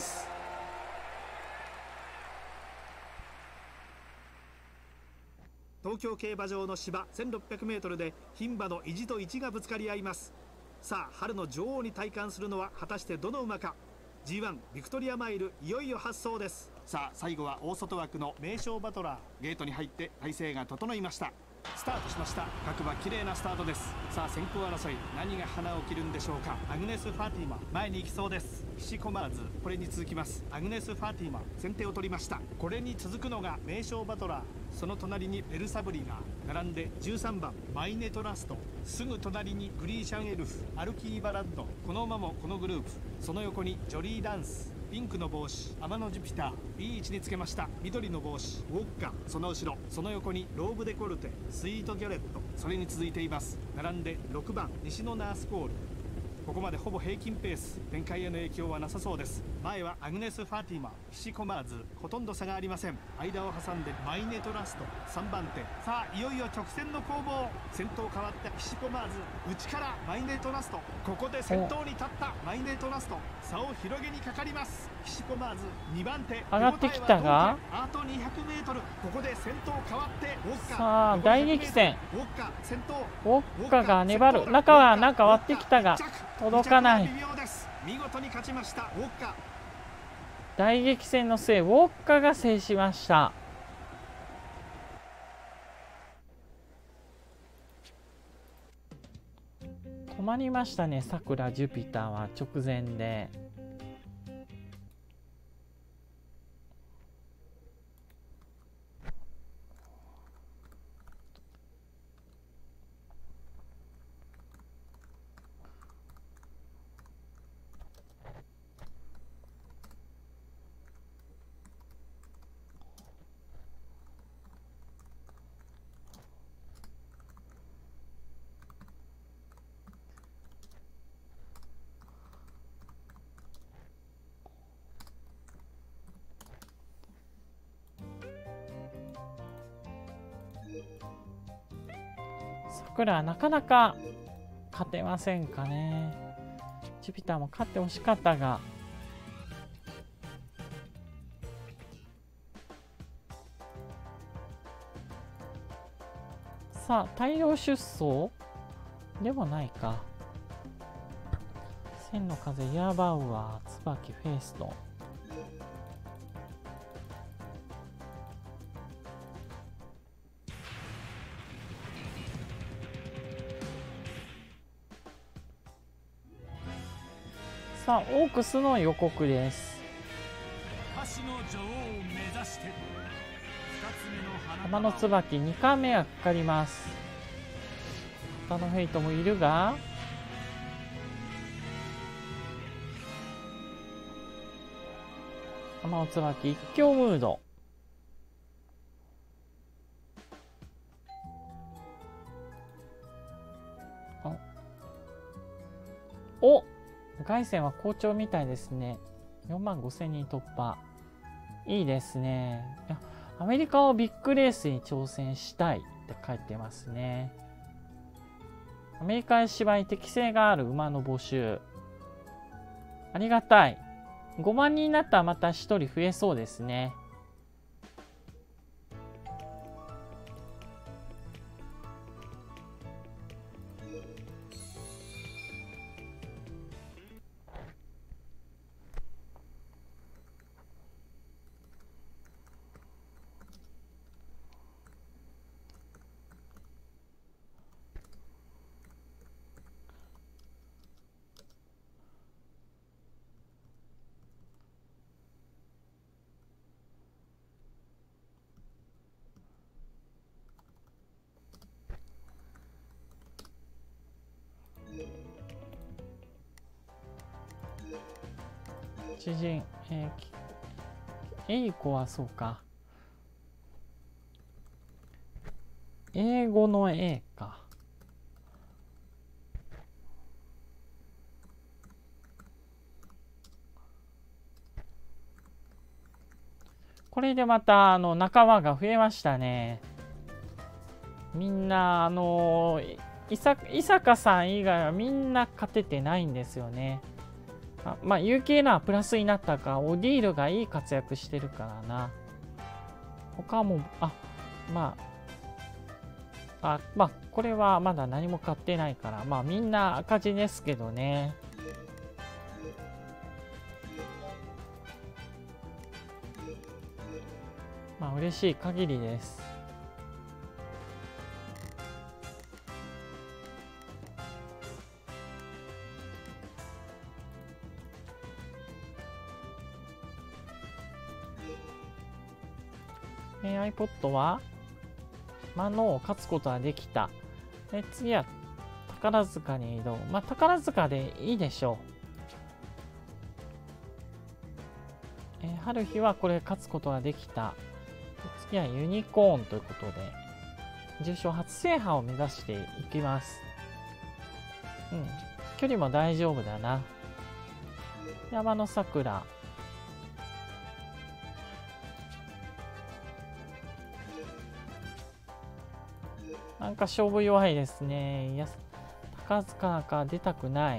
東京競馬場の芝 1600m で牝馬の意地と意地がぶつかり合います。さあ春の女王に戴冠するのは果たしてどの馬か。 G1 ビクトリアマイル、いよいよ発走です。さあ最後は大外枠の名将バトラー、ゲートに入って体勢が整いました。スタートしました。各馬綺麗なスタートです。さあ先行争い、何が花を切るんでしょうか。アグネス・ファティマ前に行きそうです。キシコマーズ、これに続きます。アグネス・ファティマ先手を取りました。これに続くのが名将バトラー、その隣にベルサブリが並んで13番マイネトラスト、すぐ隣にグリーシャンエルフ、アルキーバラッド、この馬もこのグループ、その横にジョリーダンス、ピンクの帽子天のジュピター、いい位置につけました。緑の帽子ウォッカ、その後ろ、その横にローブデコルテ、スイートギョレット、それに続いています。並んで6番西のナースコール、ここまでほぼ平均ペース、展開への影響はなさそうです。前はアグネス・ファティマ、キシコマーズ、ほとんど差がありません。間を挟んでマイネトラスト3番手。さあいよいよ直線の攻防、先頭変わったキシコマーズ、内からマイネトラスト、ここで先頭に立ったマイネトラスト、差を広げにかかります。キシコマーズ2番手、 上がってきたがあと 200m、 ここで先頭変わってウォッカ、 さあ大激戦、 ウォッカ先頭、 ウォッカが粘る。中はなんか割ってきたが届かない。 見事に勝ちましたウォッカ。 大激戦の末ウォッカが制しました。止まりましたね、さくらジュピターは直前で。さくらなかなか勝てませんかね。ジュピターも勝ってほしかったが。さあ大量出走でもないか。千の風、イヤーバウアー、椿フェイスト。さあオークスの予告です。 橋の女王を目指して玉の椿2回目がかかります。他のフェイトもいるが、玉の椿一強ムード。お、凱旋は好調みたいですね。45,000人突破。いいですね。いや、アメリカのビッグレースに挑戦したいって書いてますね。アメリカへ芝居適性がある馬の募集。ありがたい。5万人になったらまた1人増えそうですね。知人、英語はそうか。英語の A か。これでまた仲間が増えましたね。 みんな伊坂さん以外はみんな勝ててないんですよね。まあ UKN はプラスになったか、オディールがいい活躍してるからな。他もまあこれはまだ何も買ってないから、まあみんな赤字ですけどね。まあ嬉しい限りです。iPod はマノを勝つことができた。次は宝塚に移動。まあ宝塚でいいでしょう。春日はこれ勝つことができた。次はユニコーンということで、重賞初制覇を目指していきます。距離も大丈夫だな。山の桜。なんか勝負弱いですね。いや、高塚なんか出たくない。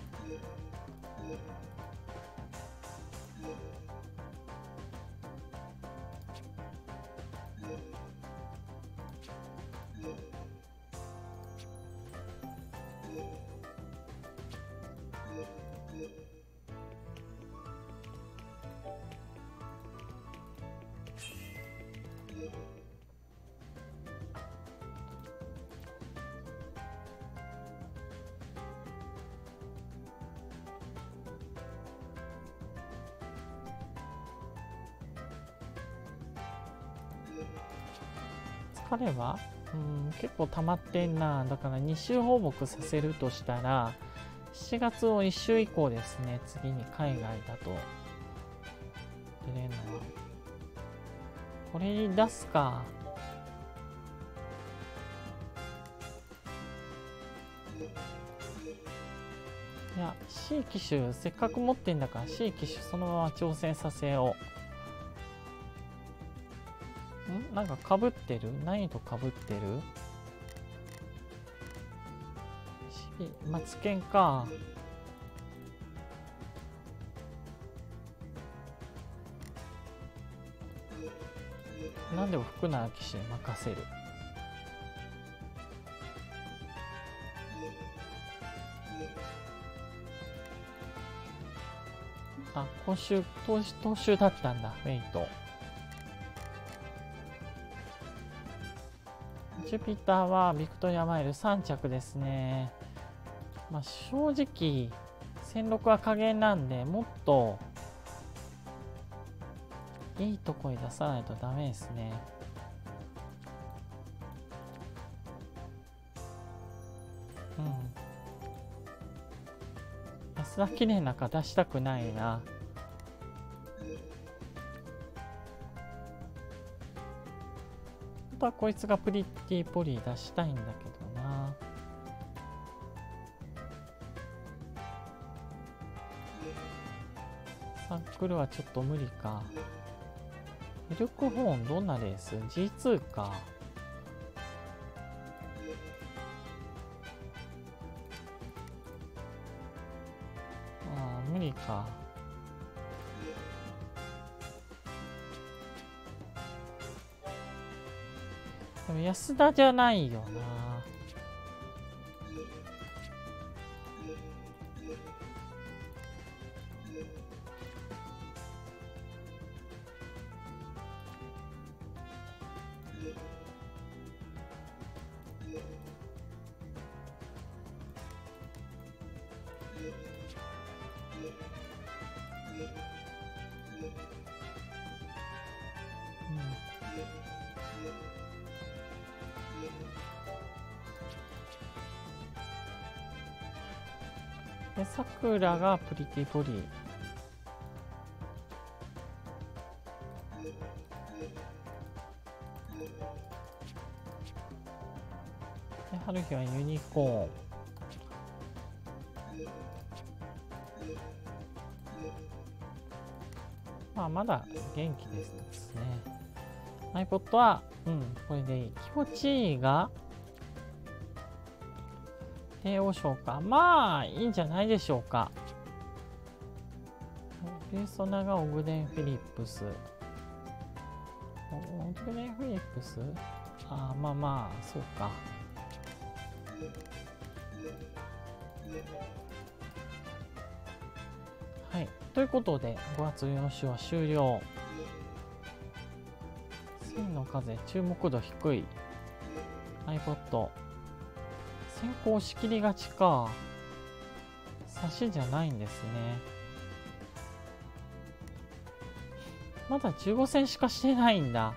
彼は結構溜まってんな。だから2週放牧させるとしたら7月の1週以降ですね。次に海外だと出れるのはこれに出すか。いや C 機種せっかく持ってんだから C 機種そのまま挑戦させよう。なんかかぶってる？何とかぶってる？マツケンか。なんでも福永騎手に任せる。今週投手だったんだ。ウェイトジュピターはビクトリアマイル3着ですね。まあ正直1006は加減なんで、もっといいとこに出さないとダメですね。安田記念なんか出したくないな。本当はこいつがプリティポリー出したいんだけどな。サンクルはちょっと無理か。ミルクホーンどんなレース？ G2 か。無理か。でも安田じゃないよな。で、さくらがプリティポリー。で、春日はユニコーン。まあ、まだ元気ですね。 iPod は、これでいい。気持ちいいが、帝王賞か。まあ、いいんじゃないでしょうか。ペーソナがオグデン・フィリップス。オグデン・フィリップス、まあまあ、そうか。はい。ということで、5月4週は終了。千の風、注目度低い。iPod。先行しきりがちか。差しじゃないんですね。まだ15戦しかしてないんだ。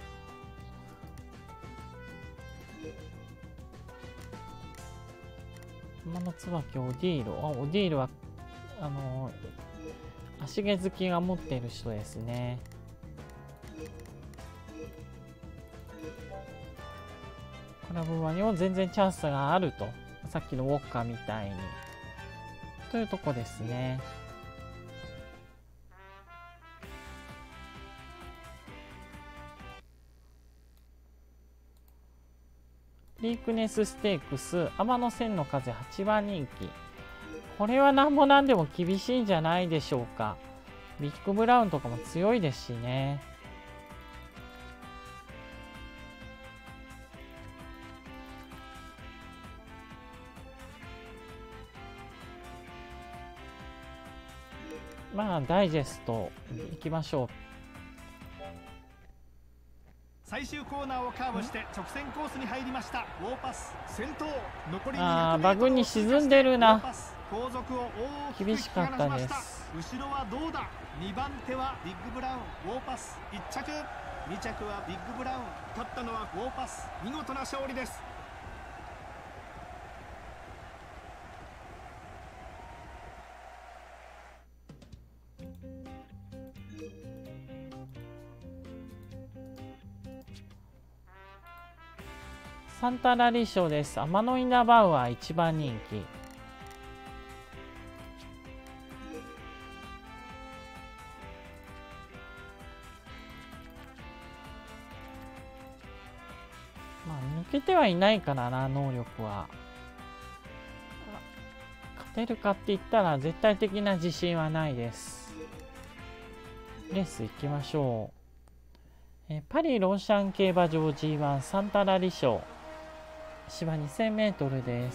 天の椿オディール。オディールは、足毛好きが持っている人ですね。クラブワにも全然チャンスがあると。さっきのウォッカーみたいに。というとこですね。リークネスステークス、天の千の風8番人気。これはなんぼなんでも厳しいんじゃないでしょうか。ビッグブラウンとかも強いですしね。まあ、ダイジェストいきましょう。 最終コーナーをカーブして直線コースに入りました。ウォーパス先頭、残り200 バグに沈んでるな。 後続を大きく厳しかったです。 後ろはどうだ。2番手はビッグブラウン、ウォーパス1着、2着はビッグブラウン、勝ったのはウォーパス。見事な勝利です。 サンタラリー賞です。天のイナバウアー1番人気。まあ抜けてはいないからな、能力は。勝てるかって言ったら絶対的な自信はないです。レース行きましょう。パリロンシャン競馬場 G1 サンタラリ賞。芝 2000m です。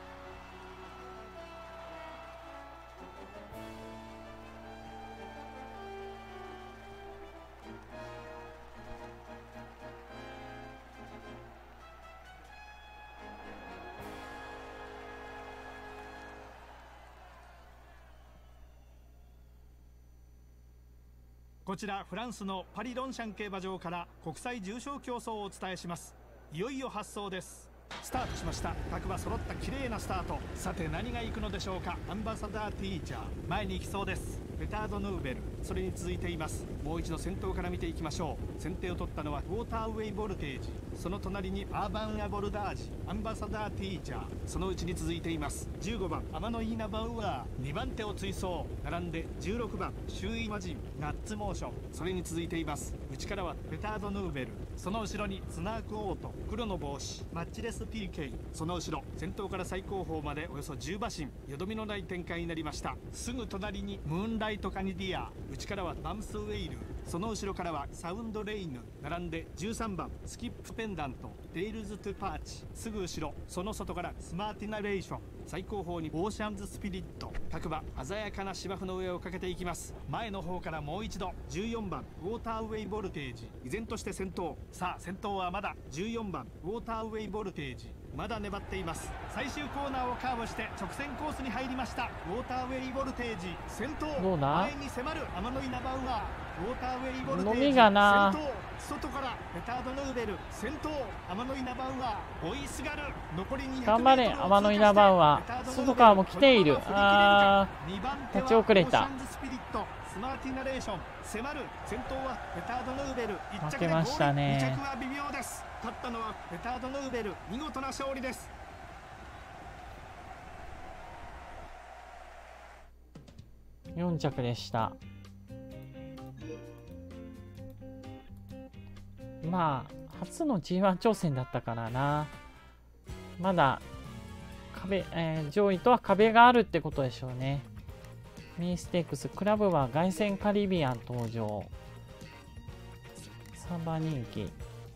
こちらフランスのパリロンシャン競馬場から国際重賞競争をお伝えします。いよいよ発走です。スタートしました。各馬揃った綺麗なスタート。さて何が行くのでしょうか。アンバサダーティーチャー前に行きそうです。ペタード・ヌーベル、それに続いています。もう一度先頭から見ていきましょう。先手を取ったのはウォーターウェイ・ボルテージ、その隣にアーバン・アボルダージ、アンバサダーティーチャー、そのうちに続いています。15番アマノイーナ・バウアー、2番手を追走。並んで16番周囲マジン、ナッツモーション、それに続いています。内からはペタード・ヌーベル、その後ろにスナーク・オート、黒の帽子、マッチレス PK、その後ろ先頭から最後方までおよそ10馬身、よどみのない展開になりました。すぐ隣にムーンライト・カニディア、内からはバムス・ウェイル、その後ろからはサウンド・レイヌ、並んで13番スキップ・ペンダント、テイルズ・トゥ・パーチ、すぐ後ろその外からスマーティナレーション、最後方にオーシャンズ・スピリット。各馬鮮やかな芝生の上をかけていきます。前の方からもう一度14番ウォーターウェイ・ボルテージ、依然として先頭。さあ先頭はまだ14番ウォーターウェイ・ボルテージ、まだ粘っています。最終コーナーをカーブして直線コースに入りました。ウォーターウェイ・ボルテージ先頭、 どうだ。 前に迫るアマノイナバウアー、ウォーターウェイ・ボルテージ飲みがな先頭、外からペタード・ヌーベル先頭、アマノイナバウアー追いすがる。残り200 頑張れ天のイナバウアー。外からも来ている。立ち遅れた。 スマーティナレーション迫る。先頭はペタード・ヌーベル1着負けましたね。 2着は微妙です。勝ったのはペタード・ヌーベル、見事な勝利です。 4着でした。 まあ初の G1 挑戦だったからな。まだ壁、上位とは壁があるってことでしょうね。メインステークスクラブは凱旋カリビアン登場。3番人気。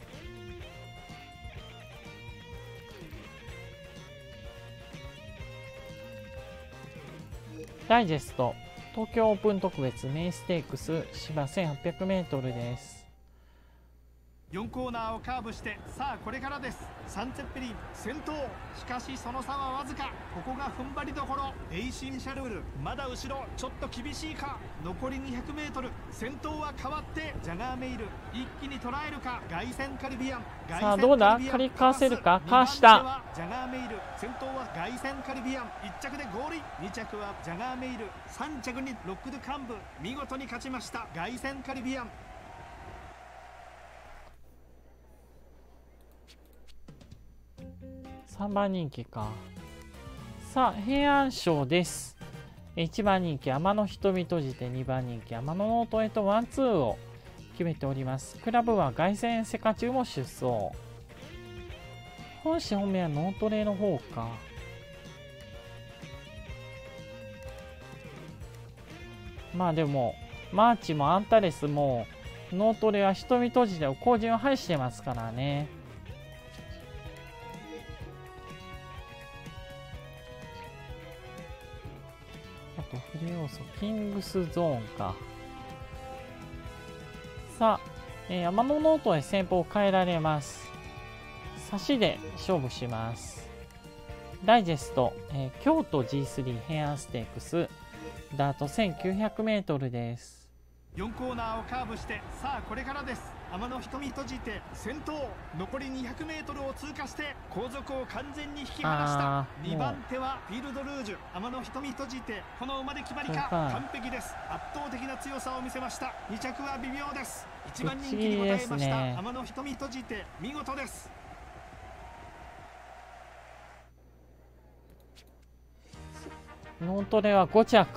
ダイジェスト東京オープン特別メインステークス芝 1800m です。 4コーナーをカーブして、さあこれからです。サンツェッペリン先頭、しかしその差はわずか。ここが踏ん張りどころ。エイシンシャルールまだ後ろ、ちょっと厳しいか。残り 200m、 先頭は変わってジャガーメイル、一気に捉えるか。凱旋カリビアン、 さあどうだ、刈りかわせるか。かわした。 ジャガーメイル先頭は凱旋カリビアン、1着でゴールイン。2着はジャガーメイル、3着にロックドカンブ、見事に勝ちました凱旋カリビアン。 3番人気か。さあ平安賞です。1番人気天の瞳閉じて、2番人気天のノートへとワンツーを決めております。クラブは凱旋セカチュウも出走。本誌本命はノートレの方か。まあでもマーチもアンタレスもノートレは瞳閉じてを後陣を排してますからね。フル要素キングスゾーンか。さあ、山のノートへ戦法を変えられます。差しで勝負します。ダイジェスト、京都 G3 平安ステークスダート 1900m です。 4コーナーをカーブして、さあこれからです。天の瞳閉じて先頭、残り 200m を通過して後続を完全に引き離した。2番手はフィールドルージュ、天の瞳閉じて、この馬で決まりか。完璧です。圧倒的な強さを見せました。2着は微妙です。1番人気に応えました。天の瞳閉じて見事です。 ノートレは5着。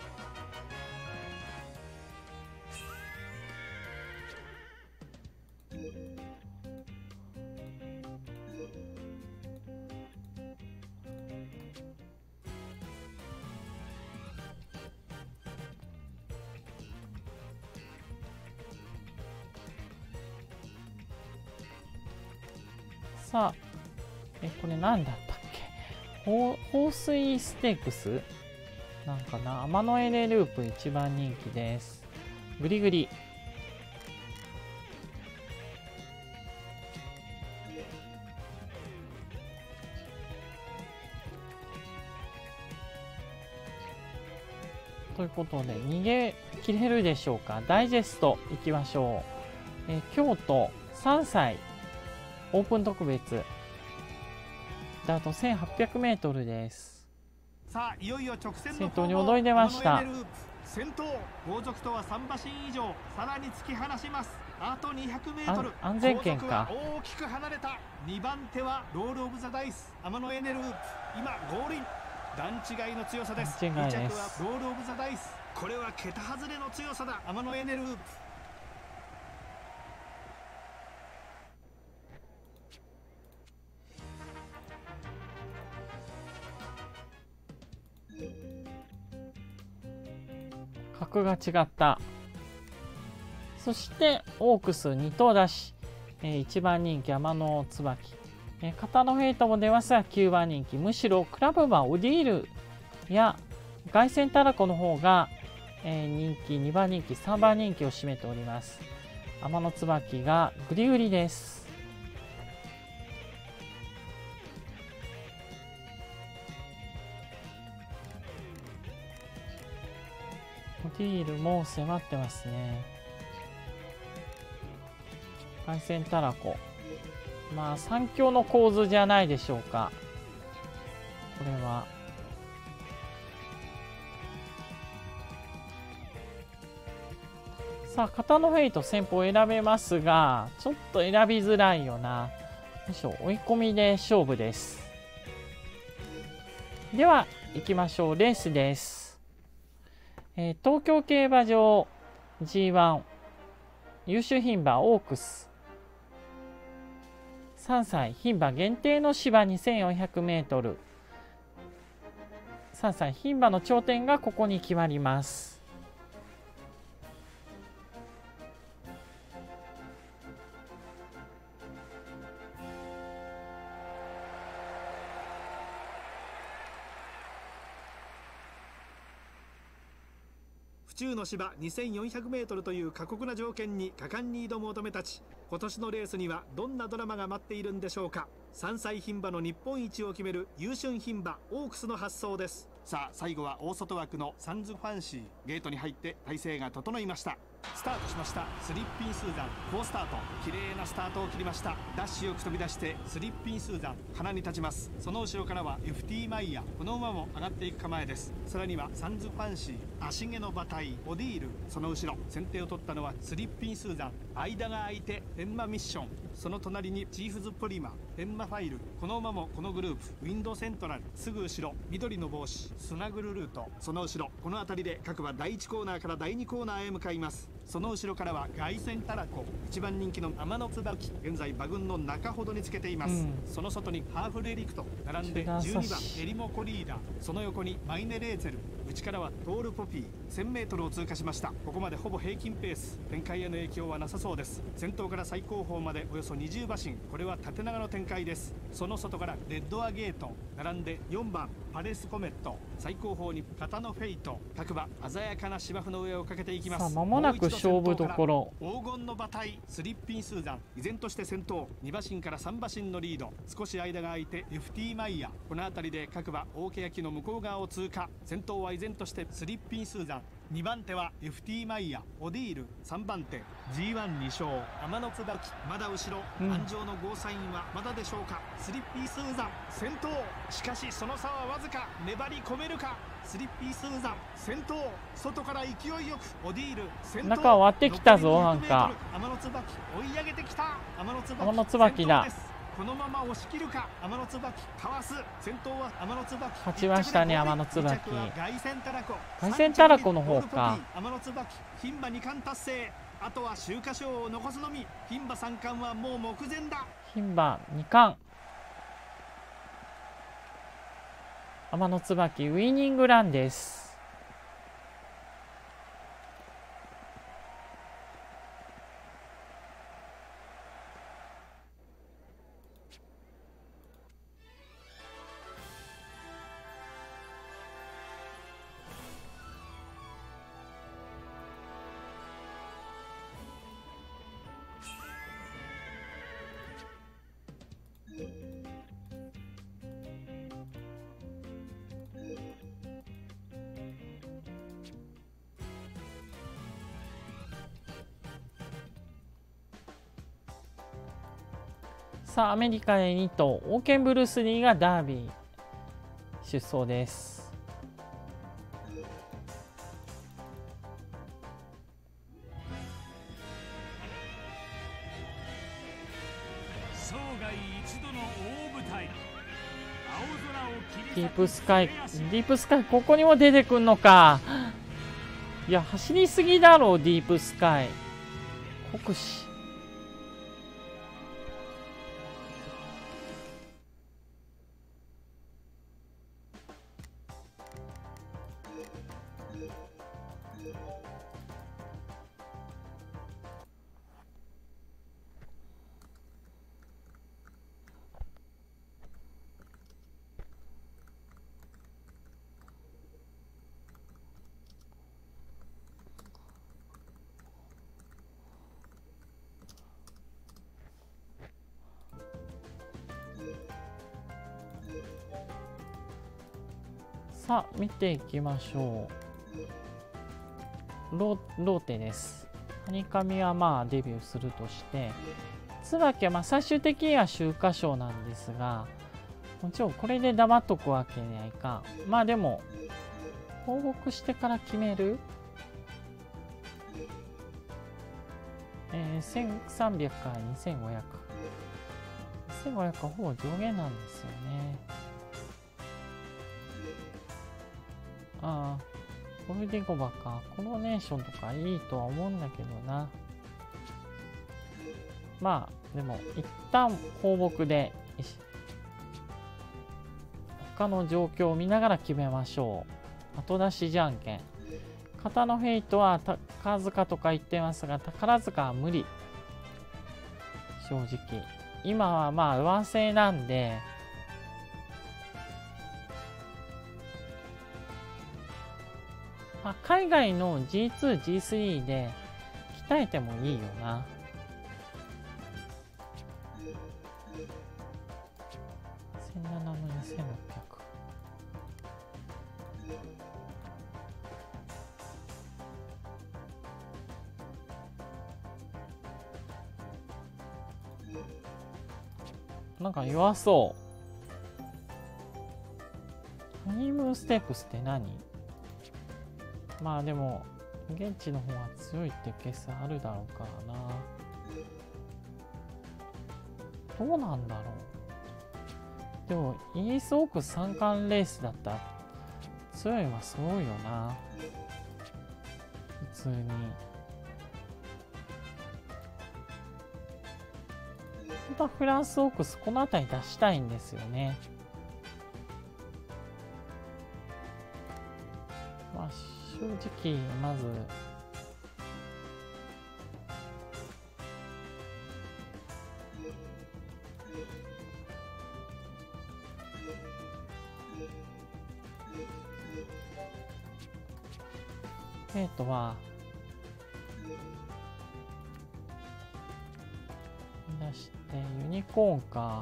さあ、これ何だったっけ。放水ステークスなんかな。天のエレループ1番人気です。グリグリ。ということで逃げ切れるでしょうか。ダイジェストいきましょう。京都3歳オープン特別ダート 1800m です。 さあいよいよ直線の先頭に躍り出ました。 先頭、後続とは3馬身以上さらに突き放します。あと 200m、 安全圏か。 大きく離れた。2番手はロールオブザダイス天のエネループ、今ゴールイン。段違いの強さです。2着はロールオブザダイス、これは桁外れの強さだ。天のエネループ。 格が違った。そしてオークス2頭出し、1番人気天の椿、片のフェイトも出ますが9番人気。むしろクラブはオディールや凱旋タラコの方が、人気2番人気3番人気を占めております。天の椿がグリグリです。オディールも迫ってますね。凱旋タラコ、まあ三強の構図じゃないでしょうか。これはさあ片のフェイト戦法を選べますがちょっと選びづらいよな。よいしょ、追い込みで勝負です。では行きましょう。レースです。東京競馬場 G1 優秀牝馬オークス 3歳牝馬限定の芝 2400m。 3歳牝馬の頂点がここに決まります。 府中の芝 2400m という過酷な条件に果敢に挑む乙女たち。今年のレースにはどんなドラマが待っているんでしょうか。3歳牝馬の日本一を決める優春牝馬オークスの発走です。さあ最後は大外枠のサンズファンシー。ゲートに入って体勢が整いました。スタートしました。スリッピンスーザン好スタート。綺麗なスタートを切りました。ダッシュよく飛び出してスリッピンスーザン鼻に立ちます。その後ろからは FT マイヤー、この馬も上がっていく構えです。さらにはサンズファンシー、足毛の馬体オディール、その後ろ先手を取ったのはスリッピンスーザン。間が空いてペンマミッション、その隣にチーフズポリマ、ペンマファイル、この馬もこのグループ。ウィンドセントラル、すぐ後ろ緑の帽子スナグルルート、その後ろこの辺りで各馬第1コーナーから第2コーナーへ向かいます。その後ろからは凱旋タラコ、一番人気の天の椿、現在馬群の中ほどにつけています、その外にハーフレリクト並んで12番エリモコリーダ、その横にマイネレーゼル、内からはトールポピー。 1000m を通過しました。ここまでほぼ平均ペース、展開への影響はなさそうです。先頭から最後方までおよそ20馬身、これは縦長の展開です。その外からレッドアゲート並んで4番パレスコメット、最後方にカタノフェイト、各馬鮮やかな芝生の上をかけていきます。 さあ間もなく勝負どころ。 黄金の馬体スリッピンスーザン依然として先頭、2馬身から3馬身のリード。少し間が空いて FT マイヤー、この辺りで各馬大欅の向こう側を通過。先頭は依然としてスリッピンスーザン、2番手は FT マイヤ、オディール、3番手 G12 勝天の椿、まだ後ろ、安城のゴーサインはまだでしょうか。スリッピースーザン先頭、しかしその差はわずか、粘り込めるか。スリッピースーザン先頭、外から勢いよくオディール先頭、 中割ってきたぞ。なんか天の椿追い上げてきた。天の椿だ。 このまま押し切るか。天の椿かわす。先頭は天の椿、 勝ちましたね。天の椿、 凱旋タラコ、 凱旋タラコの方か。 天の椿牝馬2冠達成、あとは秋華賞を残すのみ。牝馬3冠はもう目前だ。 牝馬2冠、天の椿ウイニングランです。さあアメリカで2頭、オーケンブルースリーがダービー出走です。 生涯一度の大舞台、青空を切り裂くディープスカイ、ディープスカイここにも出てくんのか。いや走りすぎだろう。ディープスカイ国士、さあ見ていきましょう。ローテです。ハニカミはまあデビューするとして、椿はまあ最終的には秋華賞なんですが、もちろんこれで黙っとくわけにはいかん。まあでも放牧してから決める、1300から2500、2500はほぼ上限なんですよね。ああ、ゴルディゴバか。コロネーションとかいいとは思うんだけどな。まあでも一旦放牧で他の状況を見ながら決めましょう。後出しじゃんけん。片のフェイトは宝塚とか言ってますが、宝塚は無理。正直。今はまあ上背なんで、まあ、海外の G2、G3 で鍛えてもいいよな。1700の2600。なんか弱そう。ハニームーンステークスって何？まあでも現地の方が強いってケースあるだろうからな。どうなんだろう。でもイギリスオークス3冠レースだったら強いはすごいよな。普通に。本当はフランスオークスこの辺り出したいんですよね。まあ正直まずは出してユニコーンか。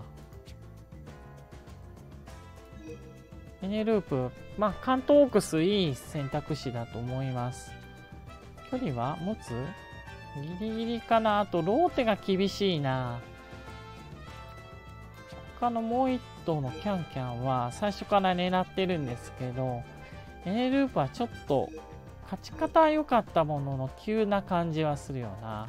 エネループ、まあ関東オークスいい選択肢だと思います。距離は持つ？ギリギリかな。あとローテが厳しいな。他のもう一頭のキャンキャンは最初から狙ってるんですけど、エネループはちょっと勝ち方は良かったものの急な感じはするよな。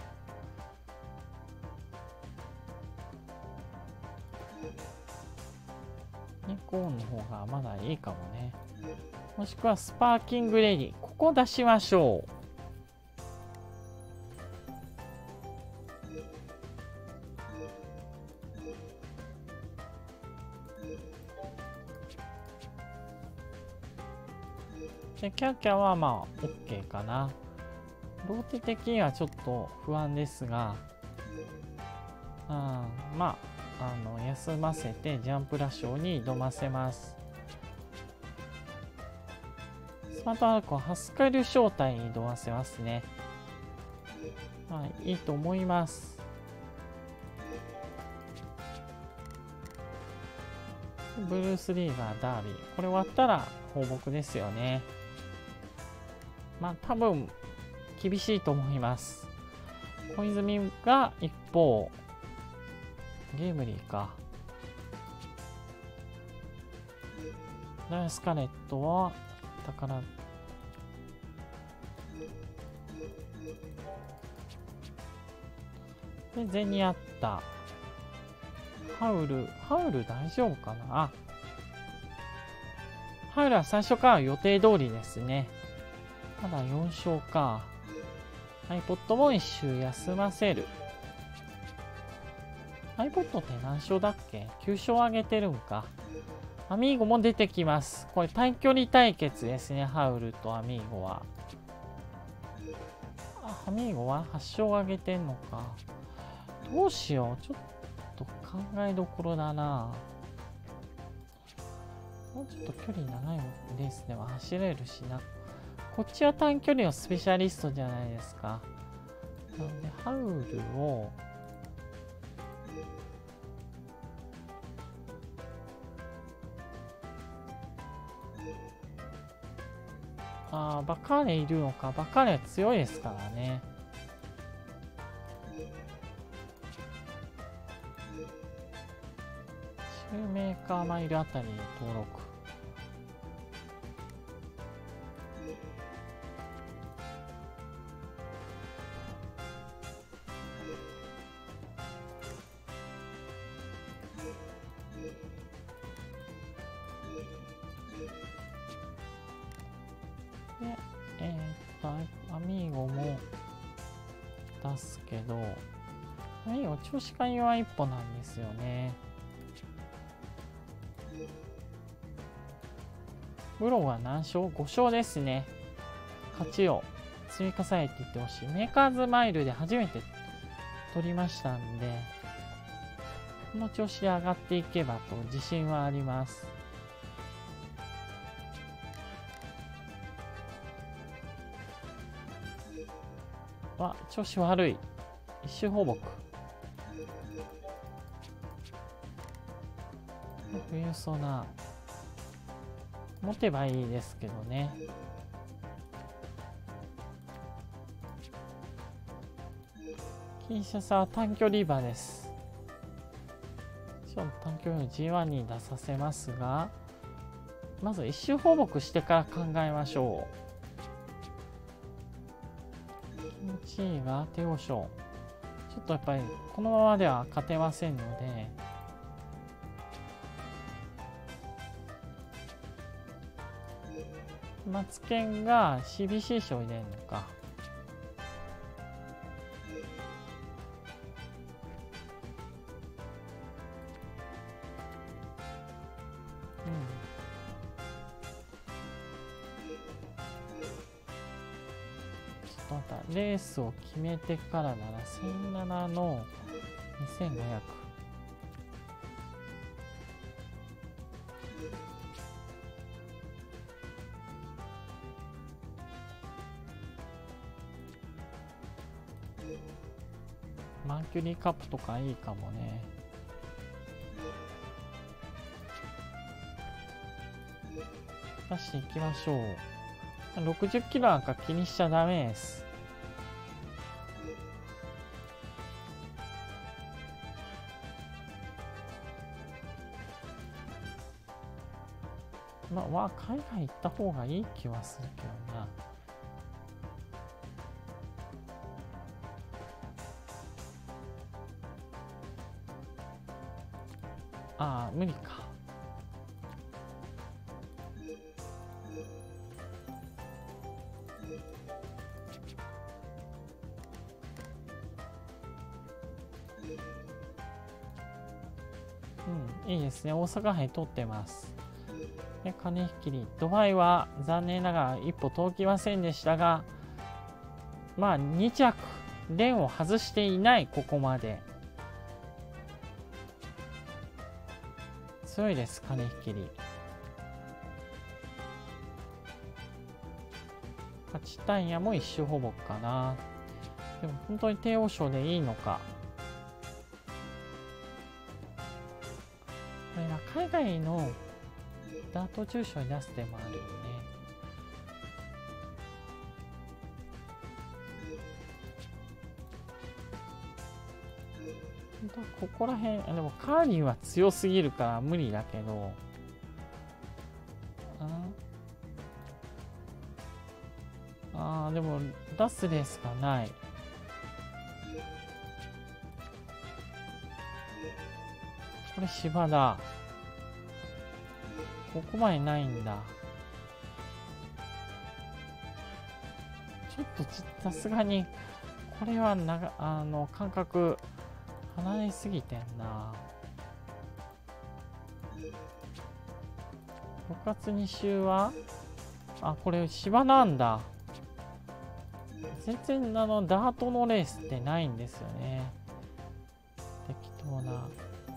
ニコーンの方がまだいいかもね。もしくはスパーキングレディ。ここ出しましょう。でキャンキャンはまあ OK かな。ローテ的にはちょっと不安ですが、まあ休ませてジャンプラッシュに挑ませます。スマートアルコはハスカリュ正体に挑ませますね。まあいいと思います。ブルース・リーガーダービー、これ終わったら放牧ですよね。まあ多分厳しいと思います。小泉が一方ゲームリーか。ダイスカレットは宝でゼニアッタ。ハウル大丈夫かな。ハウルは最初から予定通りですね。ただ4勝か。iPod も一周休ませる。iPod って何勝だっけ？ 9 勝上げてるんか。アミーゴも出てきます。これ短距離対決ですね。ハウルとアミーゴは。アミーゴは8勝上げてんのか。どうしよう。ちょっと考えどころだな。もうちょっと距離長いレースでは走れるしな。こっちは短距離のスペシャリストじゃないですか。なのでハウルをバカーネいるのか。バカーネは強いですからね。シューメーカーマイルあたりに登録。で、アミーゴも出すけど、 はい、お調子が弱い一歩なんですよね。ブロは何勝 ?5 勝ですね。勝ちを積み重ねていってほしい。メーカーズマイルで初めて取りましたんで、この調子で上がっていけばと自信はあります。わ、調子悪い。一周放牧。冬ソナ。持てばいいですけどね。キンシャサは短距離馬です。短距離の G1 に出させますが、まず一周放牧してから考えましょう。気持ちいいが手を賞。ちょっとやっぱりこのままでは勝てませんので、マツケンが CBC 賞入れるのか。ちょっとまたレースを決めてからなら1007の2500。マーキュリーカップとかいいかもね。出していきましょう。60キロなんか気にしちゃダメです。まあ、海外行った方がいい気はするけどな。ああ、無理か。うん、いいですね。大阪杯取ってます。で、金引きり。ドバイは残念ながら一歩届きませんでしたが、まあ、2着、連を外していない、ここまで。強いです、金引きり。勝ちタイヤも一周放牧かな。でも本当に帝王賞でいいのか。これは海外のダート重賞に出す手もあるよね。本当はここら辺、でもカーリーは強すぎるから無理だけど、でも出すレースがない。これ芝だ。ここまでないんだ。ちょっとさすがにこれは感覚離れすぎてんな。6月2週はこれ芝なんだ。全然ダートのレースってないんですよね。適当な。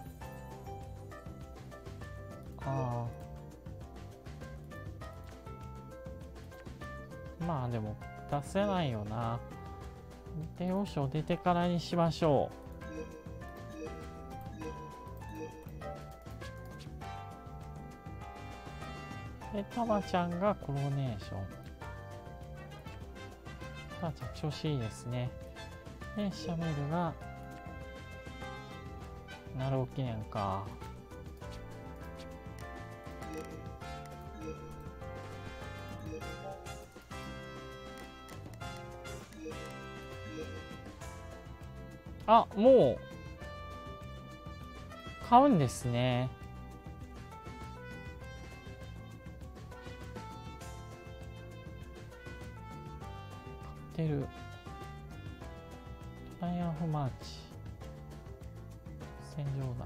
まあでも出せないよな。帝王賞出てからにしましょう。で、タマちゃんがコロネーション。タマちゃん調子いいですね。で、シャメルがナロー記念か。もう買うんですね。買ってる。トライアンフマーチ。 戦場だ。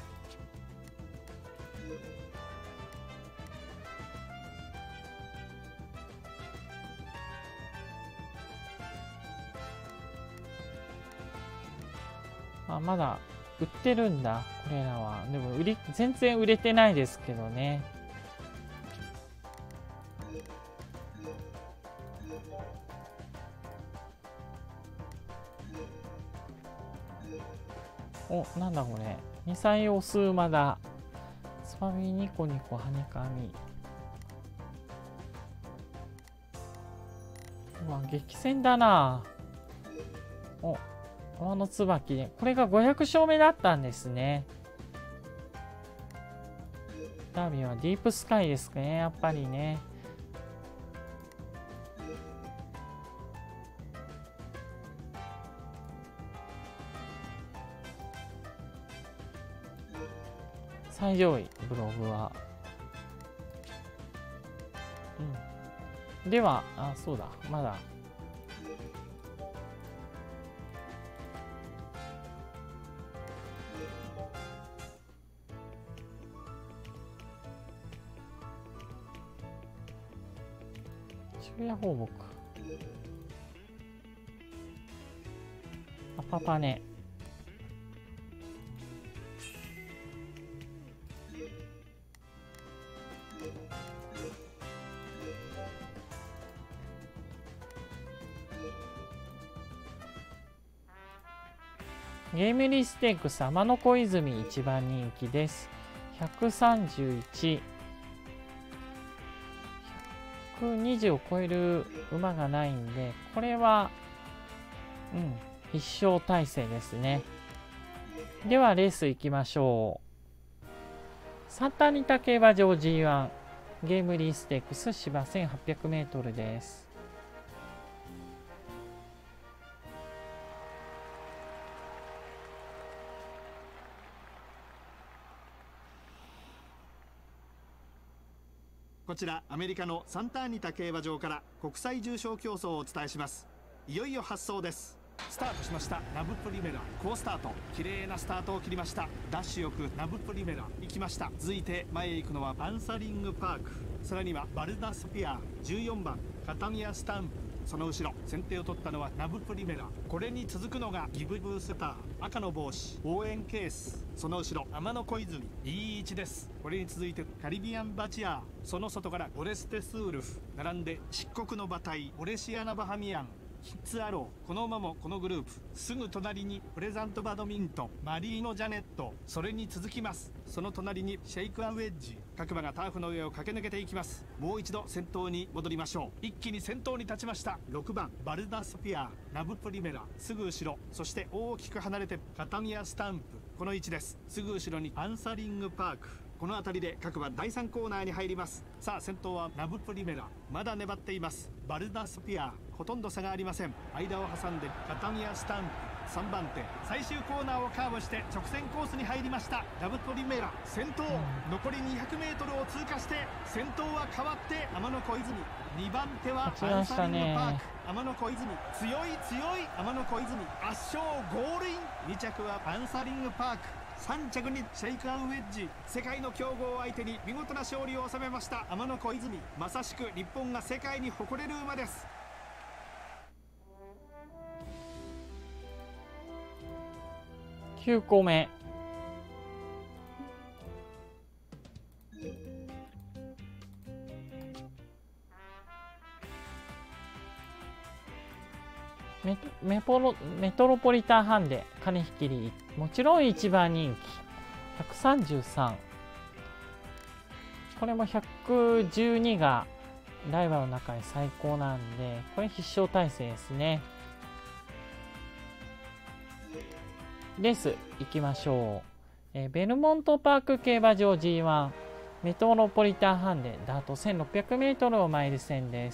あ、まだ売ってるんだ、これらは。でも全然売れてないですけどね。お、なんだこれ。2歳オス馬だ。つばみニコニコはにかみ。うわ、激戦だな。お、天の椿で。これが500勝目だったんですね。ダービーはディープスカイですね、やっぱりね。最上位、ブログは。うん。では、あ、そうだ、まだ。昼夜放牧。アパパネ。ゲームリーステークス天の小泉一番人気です。131。120を超える馬がないんで、これは、必勝体制ですね。では、レース行きましょう。サンタアニタ競馬場 G1 ゲームリーステークス芝 1800m です。 こちらアメリカのサンタアニタ競馬場から国際重賞競争をお伝えします。いよいよ発走です。スタートしました。ナブプリメラ好スタート、綺麗なスタートを切りました。ダッシュよくナブプリメラ行きました。続いて前へ行くのはアンサリングパーク、さらにはバルダスピア14番カタミアスタンプ、その後ろ先手を取ったのはナブプリメラ。これに続くのがギブブースター赤の帽子応援ケース、その後ろ天の小泉いい位置です。これに続いてカリビアンバチアー、その外からオレステスウルフ、並んで漆黒の馬体オレシアナバハミアン、キッズアロー、この馬もこのグループ。すぐ隣にプレザントバドミントンマリーノ・ジャネット、それに続きます。その隣にシェイクアウェッジ、各馬がターフの上を駆け抜けていきます。もう一度先頭に戻りましょう。一気に先頭に立ちました。6番バルダスピアナブプリメラ、すぐ後ろ、そして大きく離れてカタミアスタンプ、この位置です。すぐ後ろにアンサリングパーク、この辺りで各馬第3コーナーに入ります。さあ先頭はナブプリメラ、まだ粘っています。バルダスピアほとんど差がありません。間を挟んでカタミアスタンプ3番手、最終コーナーをカーブして直線コースに入りました。ナブプリメラ先頭、残り 200m を通過して先頭は変わって天の小泉、2番手はアンサリングパーク天の小泉、強い天の小泉圧勝ゴールイン。2着はアンサリングパーク、3着にシェイクアンウェッジ、世界の強豪を相手に見事な勝利を収めました天の小泉。まさしく日本が世界に誇れる馬です。 9個目。メトロポリタンハンデ金引きリー、もちろん一番人気133。これも112がライバルの中で最高なんで、これ必勝体制ですね。レース行きましょう。ベルモントパーク競馬場 G1 メトロポリタンハンデダート 1600m をマイル戦です。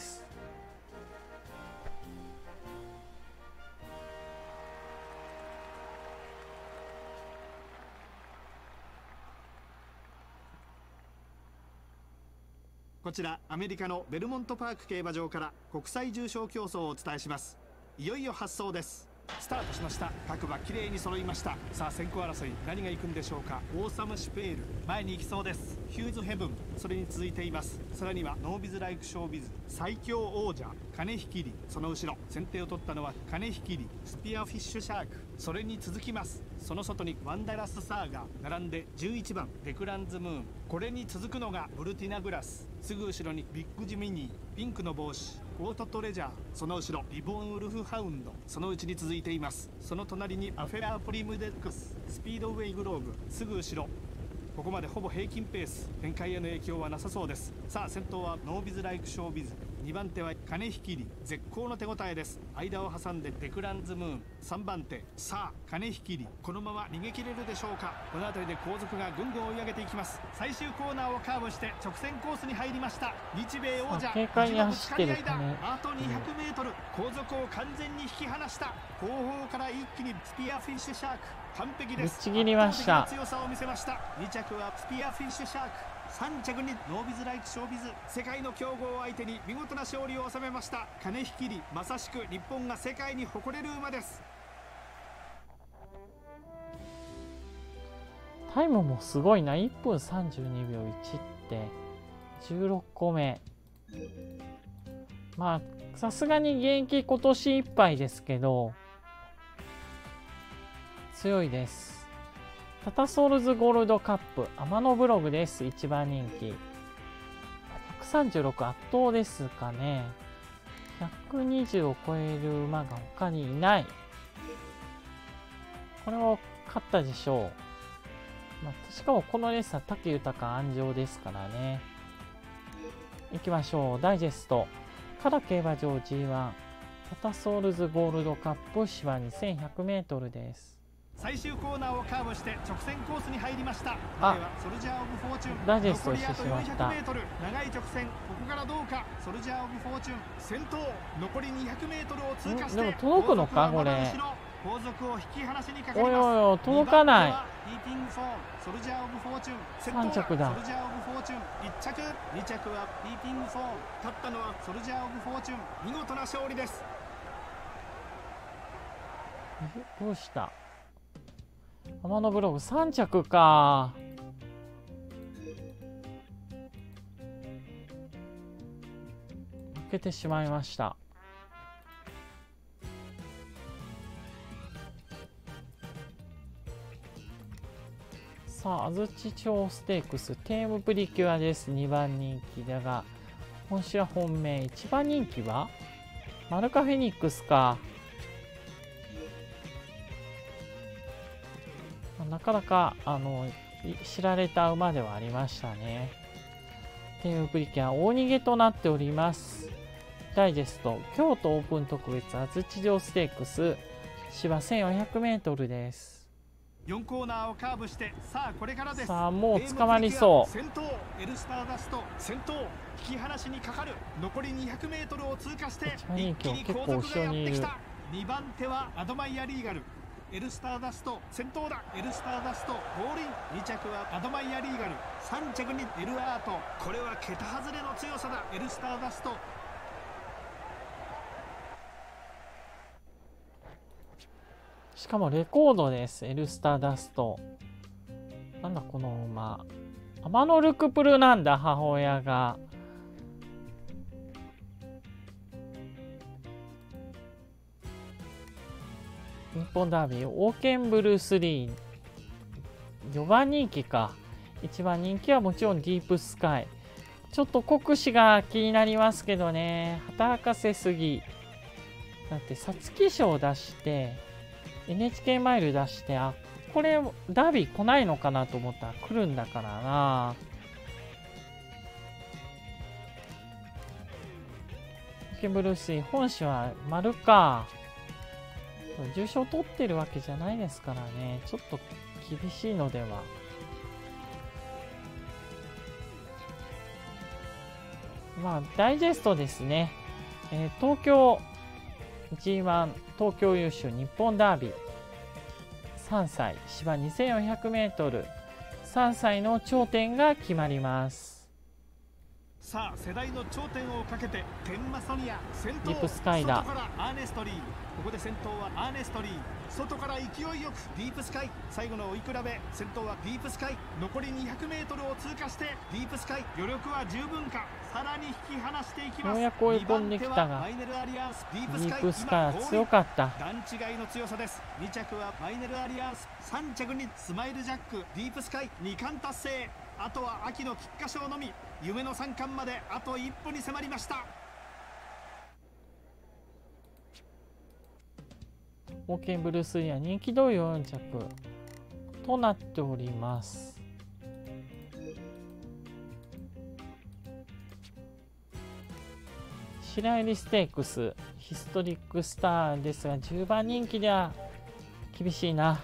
こちらアメリカのベルモントパーク競馬場から国際重賞競争をお伝えします。いよいよ発走です。 スタートしました。各馬きれいに揃いました。さあ先行争い何が行くんでしょうか。オーサムシュペール前に行きそうです。ヒューズヘブンそれに続いています。さらにはノービズライクショービズ最強王者金引きり、その後ろ先手を取ったのは金引きり、スピアフィッシュシャークそれに続きます。その外にワンダラスサーガ並んで11番デクランズムーン、これに続くのがブルティナグラス、すぐ後ろにビッグジミニー、ピンクの帽子オートトレジャー、その後ろリボンウルフハウンドそのうちに続いています。その隣にアフェラープリムデックス、スピードウェイグローブすぐ後ろ、ここまでほぼ平均ペース、展開への影響はなさそうです。さあ先頭はノービズライクショービズ、2番手は金引きり、絶好の手応えです。間を挟んでデクランズムーン3番手、さあ金引きりこのまま逃げ切れるでしょうか。この辺りで後続がぐんぐん追い上げていきます。最終コーナーをカーブして直線コースに入りました。日米王者軽快に走ってるかね。 あと 200m、後続を完全に引き離した。後方から一気にスピアフィッシュシャーク完璧です。 ぶっちぎりました。 圧倒的な強さを見せました。2着はスピアフィッシュシャーク、3着にノービズライクショービズ、世界の強豪を相手に見事な勝利を収めました。金引きりまさしく日本が世界に誇れる馬です。 タイムもすごいな。1分32秒1って16個目。まあさすがに現役今年いっぱいですけど強いです。タタソールズゴールドカップ天野ブログです。1番人気136圧倒ですかね。120を超える馬が他にいない。これを勝ったでしょう。まあ、しかもこのレースは武豊安城ですからね。行きましょう。ダイジェストから競馬場 G1 タタソールズゴールドカップ芝 2100m です。 最終コーナーをカーブして直線コースに入りました。 あ、 ソルジャーオブフォーチュンダイジェストしてしまった。 長い直線、ここからどうか。ソルジャーオブフォーチュン先頭、残り 200m を通過して、 でも届くのかこれ。 後続を引き離しにかかります。 おいおいおい、届かない。 ソルジャーオブフォーチュン 3着だ。 ソルジャーオブフォーチュン1着、2着はピーピングフォー、勝ったのはソルジャーオブフォーチュン、見事な勝利です。 どうした天野ブログ3着か。負けてしまいました。さあ安土町ステークステームプリキュアです。2番人気だが今週は本命。1番人気はマルカフェニックスか。なかなか知られた馬ではありましたね。テームプリキュア大逃げとなっております。ダイジェスト京都オープン特別安土城ステークス芝 1400m です。 4コーナーをカーブして、さあこれからです。 さあもう捕まりそう。 先頭エルスターダスト先頭、引き離しにかかる。残り 200m を通過して一気に後続がやってきた。2番手はアドマイヤリーガル、エルスターダスト先頭だ。エルスターダストゴールイン。2着はアドマイヤリーガル、3着にエルアート。これは桁外れの強さだ。エルスターダストしかもレコードです。エルスターダスト。なんだこの馬。アマノルクプルなんだ、母親が。日本ダービー、オーケンブルー3。4番人気か。1番人気はもちろんディープスカイ。ちょっと国士が気になりますけどね。働かせすぎ。だって皐月賞出して、NHK マイル出して、あ、これダービー来ないのかなと思ったら来るんだからな。ケブルースイ本誌は丸か。重賞取ってるわけじゃないですからね。ちょっと厳しいのでは。まあダイジェストですね。東京 G1 東京優秀日本ダービー3歳芝 2400m 3歳の頂点が決まります。 さあ世代の頂点をかけて天魔ソニア先頭。 ディープスカイだ。 外からアーネストリー。ここで先頭はアーネストリー。外から勢いよくディープスカイ。最後の追い比べ、先頭はディープスカイ。残り 200m を通過してディープスカイ、余力は十分か。さらに引き離していきます。 ようやく追い込んできたが、 マイネルアリアンス、ディディープスカイ、 ープスカイは強かった。 段違いの強さです。2着はマイネルアリアンス、3着にスマイルジャック、ディープスカイ2冠達成。あとは秋の菊花賞のみ。夢の3冠まであと一歩に迫りました。 冒険ブルース・リーは人気同様4着となっております。白百合ステークスヒストリックスターですが、10番人気では厳しいな。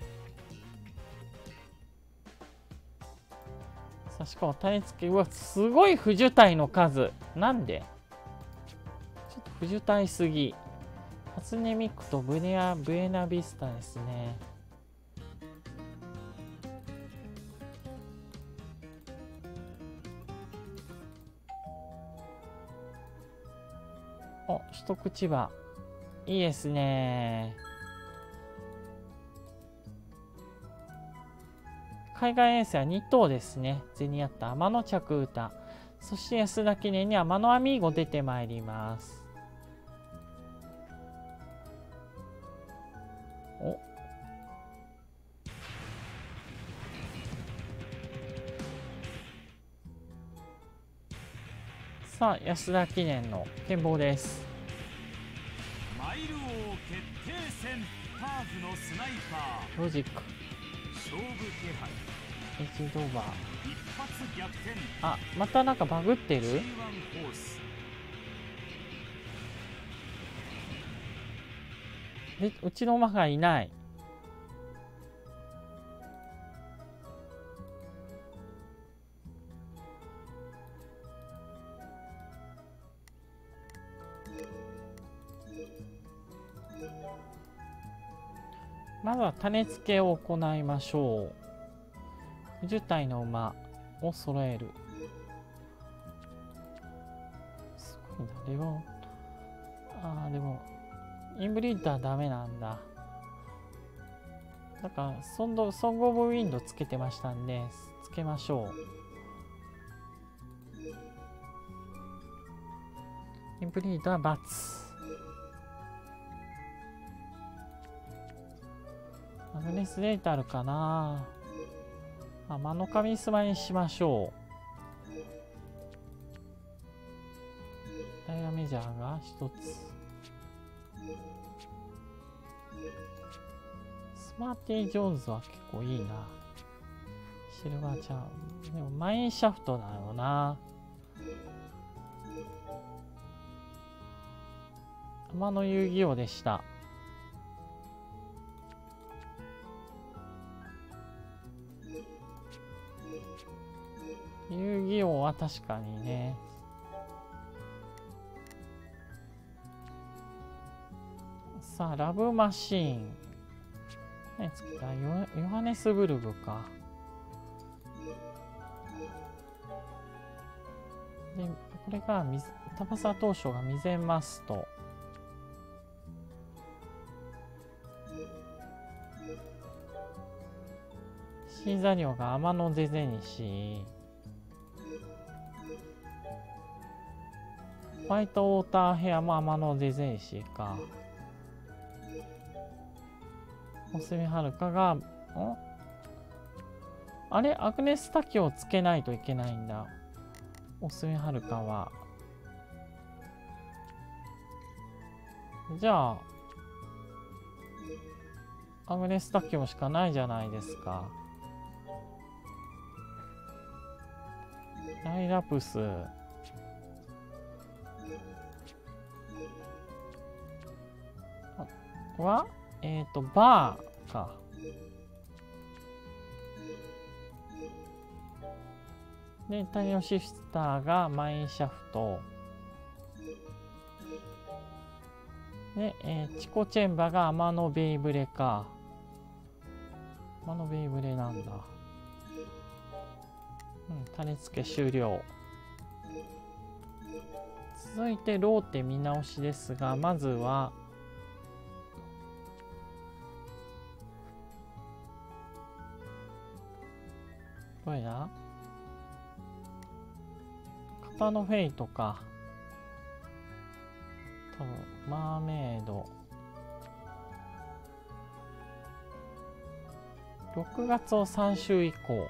さあ、しかも種付け、うわ、すごい不樹帯の数。なんでちょっと不樹帯すぎ。初音ミクとブエナビスタですね。お、一口歯いいですね。海外遠征は2頭ですね。ゼニアッタ、天野着歌、そして安田記念に天野アミーゴ出てまいります。お、さあ安田記念の展望です。 マイル王決定戦、ターフのスナイパーロジック、 勝負気配、 エッジドーバー、 一発逆転。 あ、またなんかバグってる。 G1 ホースで、うちの馬がいない。まずは種付けを行いましょう。10体の馬を揃える。すごいな。レボン、でもインブリッダーダメなんだ。だからソングオブウィンドつけてましたんでつけましょう。インブリッダー×。アグネスデータあるかな。天の神スマにしましょう。ダイヤメジャーが1つ。スマーティー・ジョーンズは結構いいな。シルバーチャーム。でもマインシャフトだよな。天の遊戯王でした。遊戯王は確かにね。さあ、ラブマシーン。何つけた？ヨハネスブルグか。で、これがタバサ当初が未然マスト。シーザリオが天のデゼニシ。ホワイトウォーターヘアも天のデゼニシか。おすみはるかが、あれアグネスタキをつけないといけないんだ。おすみはるかは。じゃあ、アグネスタキオしかないじゃないですか。ライラプス。はバーか。で、タニオシスターがマインシャフト。で、チコチェンバが天のベイブレか。天のベイブレなんだ。種付け終了。 続いてローテ見直しですが、まずはどれだ？型のフェイトか。多分マーメイド。6月を3週以降。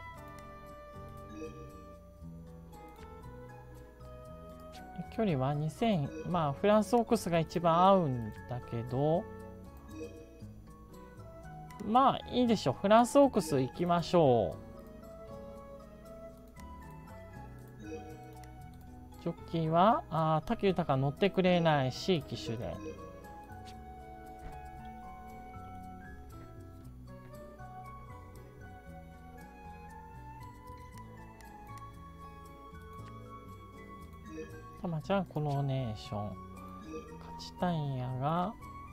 距離は2000、まあフランスオークスが一番合うんだけど、まあいいでしょう。フランスオークス行きましょう。ジョッキーは武豊乗ってくれない C 機種で。たまちゃんコロネーション。勝ちたいんやが、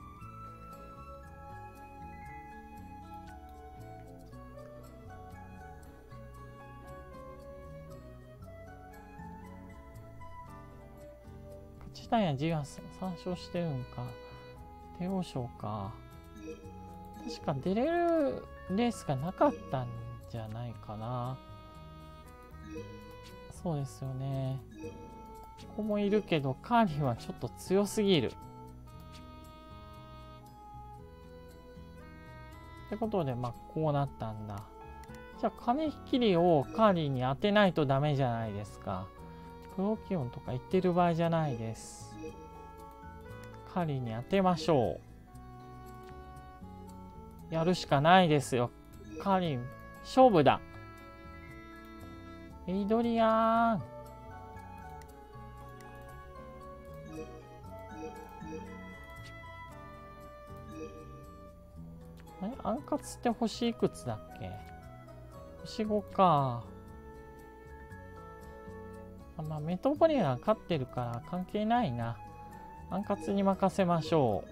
チタンやジガス参照してるんか。帝王賞か。確か出れるレースがなかったんじゃないかな。そうですよね。ここもいるけど、カーリーはちょっと強すぎる。ってことで、まあ、こうなったんだ。じゃあ、金切りをカーリーに当てないとダメじゃないですか。プロキオンとか言ってる場合じゃないです。カーリーに当てましょう。やるしかないですよ。カーリー、勝負だ。エイドリアン。アンカツって星いくつだっけ？星5か。まあ、メトポリアが勝ってるから関係ないな。アンカツに任せましょう。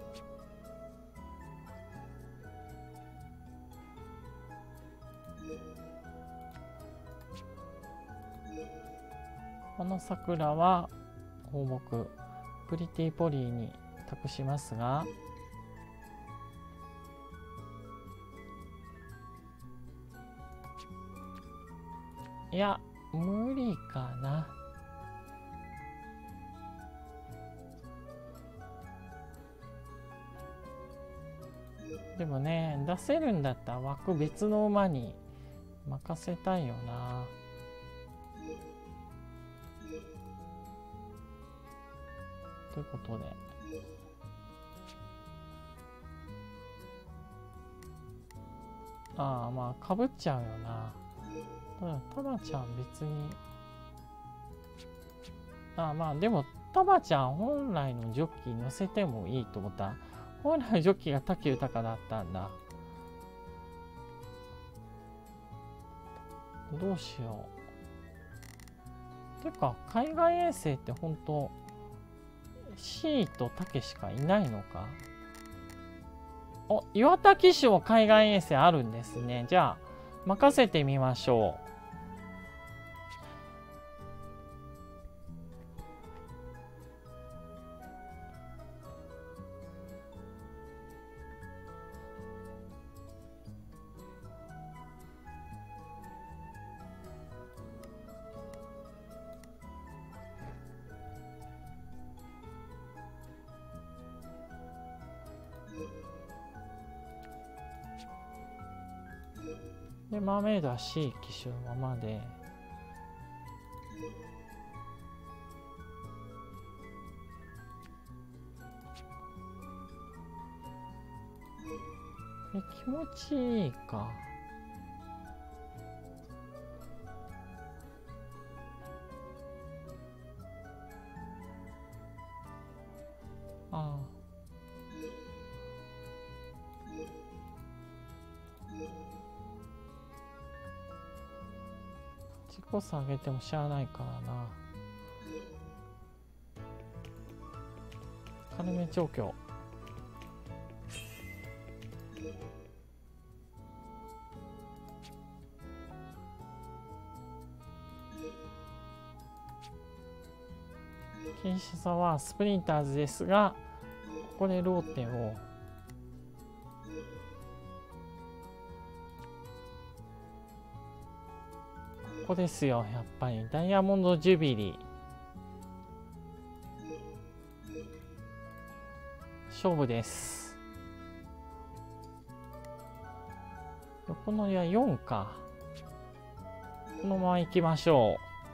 この桜は放牧プリティポリーに託しますが、いや無理かな。でもね、出せるんだったら枠別の馬に任せたいよな。ということで、まあかぶっちゃうよな。タマちゃん別に、まあでもタマちゃん本来のジョッキー乗せてもいいと思った。本来のジョッキーが武豊だったんだ。どうしよう。てか海外遠征って本当 C と武しかいないのか。お、岩田騎手も海外遠征あるんですね。じゃあ任せてみましょう。で、マーメイドは C 機種のままで、気持ちいいか。コス上げてもしゃあないからな。金目調教。 キンシャサはスプリンターズですが、ここでローテをここですよ。やっぱりダイヤモンドジュビリー勝負です。横乗りは4か。このまま行きましょ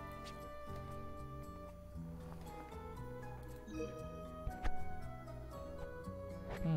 う。うん。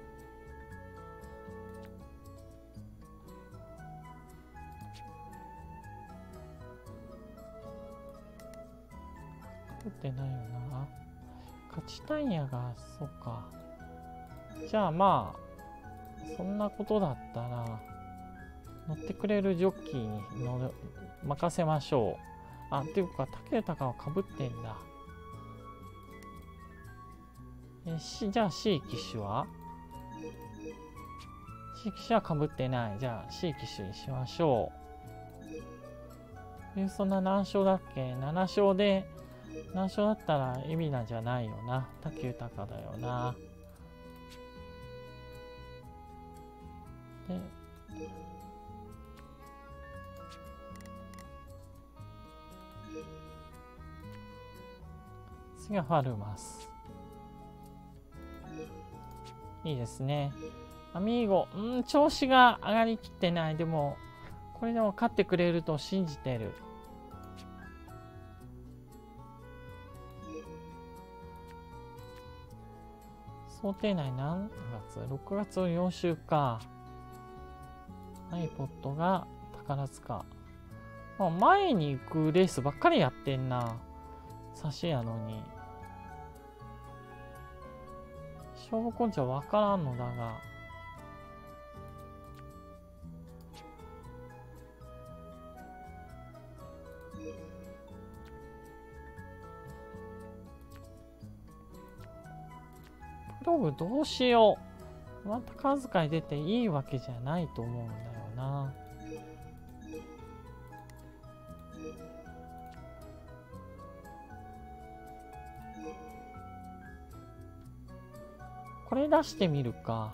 取ってないよな。勝ちたいんやが、そうか。じゃあまあ、そんなことだったら、乗ってくれるジョッキーに任せましょう。あ、っていうか、武豊はかぶってんだ。じゃあ C 機種は ?C 機種はかぶってない。じゃあ C 機種にしましょう。そんな何勝だっけ ?7 勝で、何勝だったら海老名じゃないよな。武豊だよな。で、次はファルマス。いいですね。アミーゴ、調子が上がりきってない。でも、これでも勝ってくれると信じてる。想定内何月 ?6 月の4週か。iPod が宝塚。まあ、前に行くレースばっかりやってんな。差しやのに。勝負根性わからんのだが。プログどうしよう。また数回出ていいわけじゃないと思うんだよな。これ出してみるか。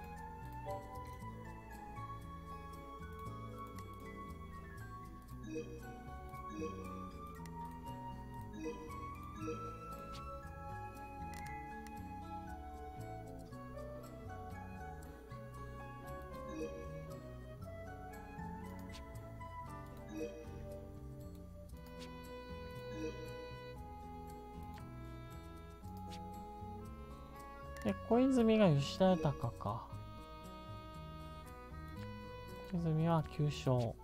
で、小泉が吉田豊か。小泉は9勝。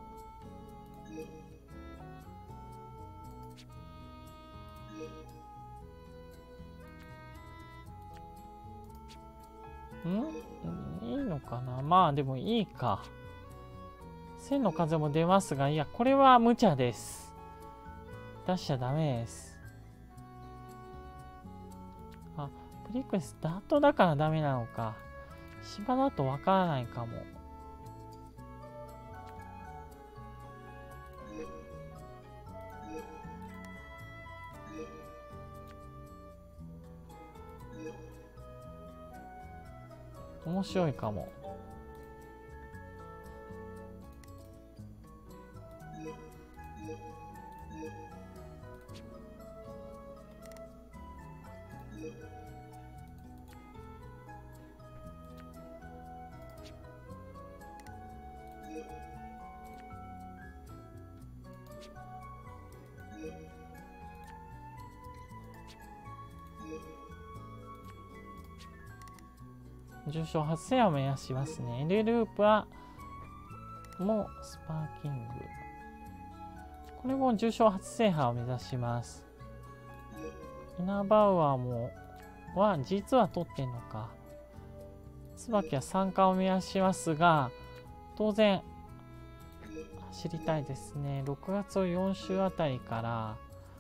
いいのかな。まあでもいいか。千の風も出ますが、いや、これは無茶です。出しちゃダメです。あ、プリクエスダートだからダメなのか。芝だとわからないかも。面白いかも。重賞初制覇を目指しますね。L ループはもうスパーキング。これも重賞初制覇を目指します。イナバウアーもは実は取ってんのか。椿は3冠を目指しますが、当然走りたいですね。6月を4週あたりから、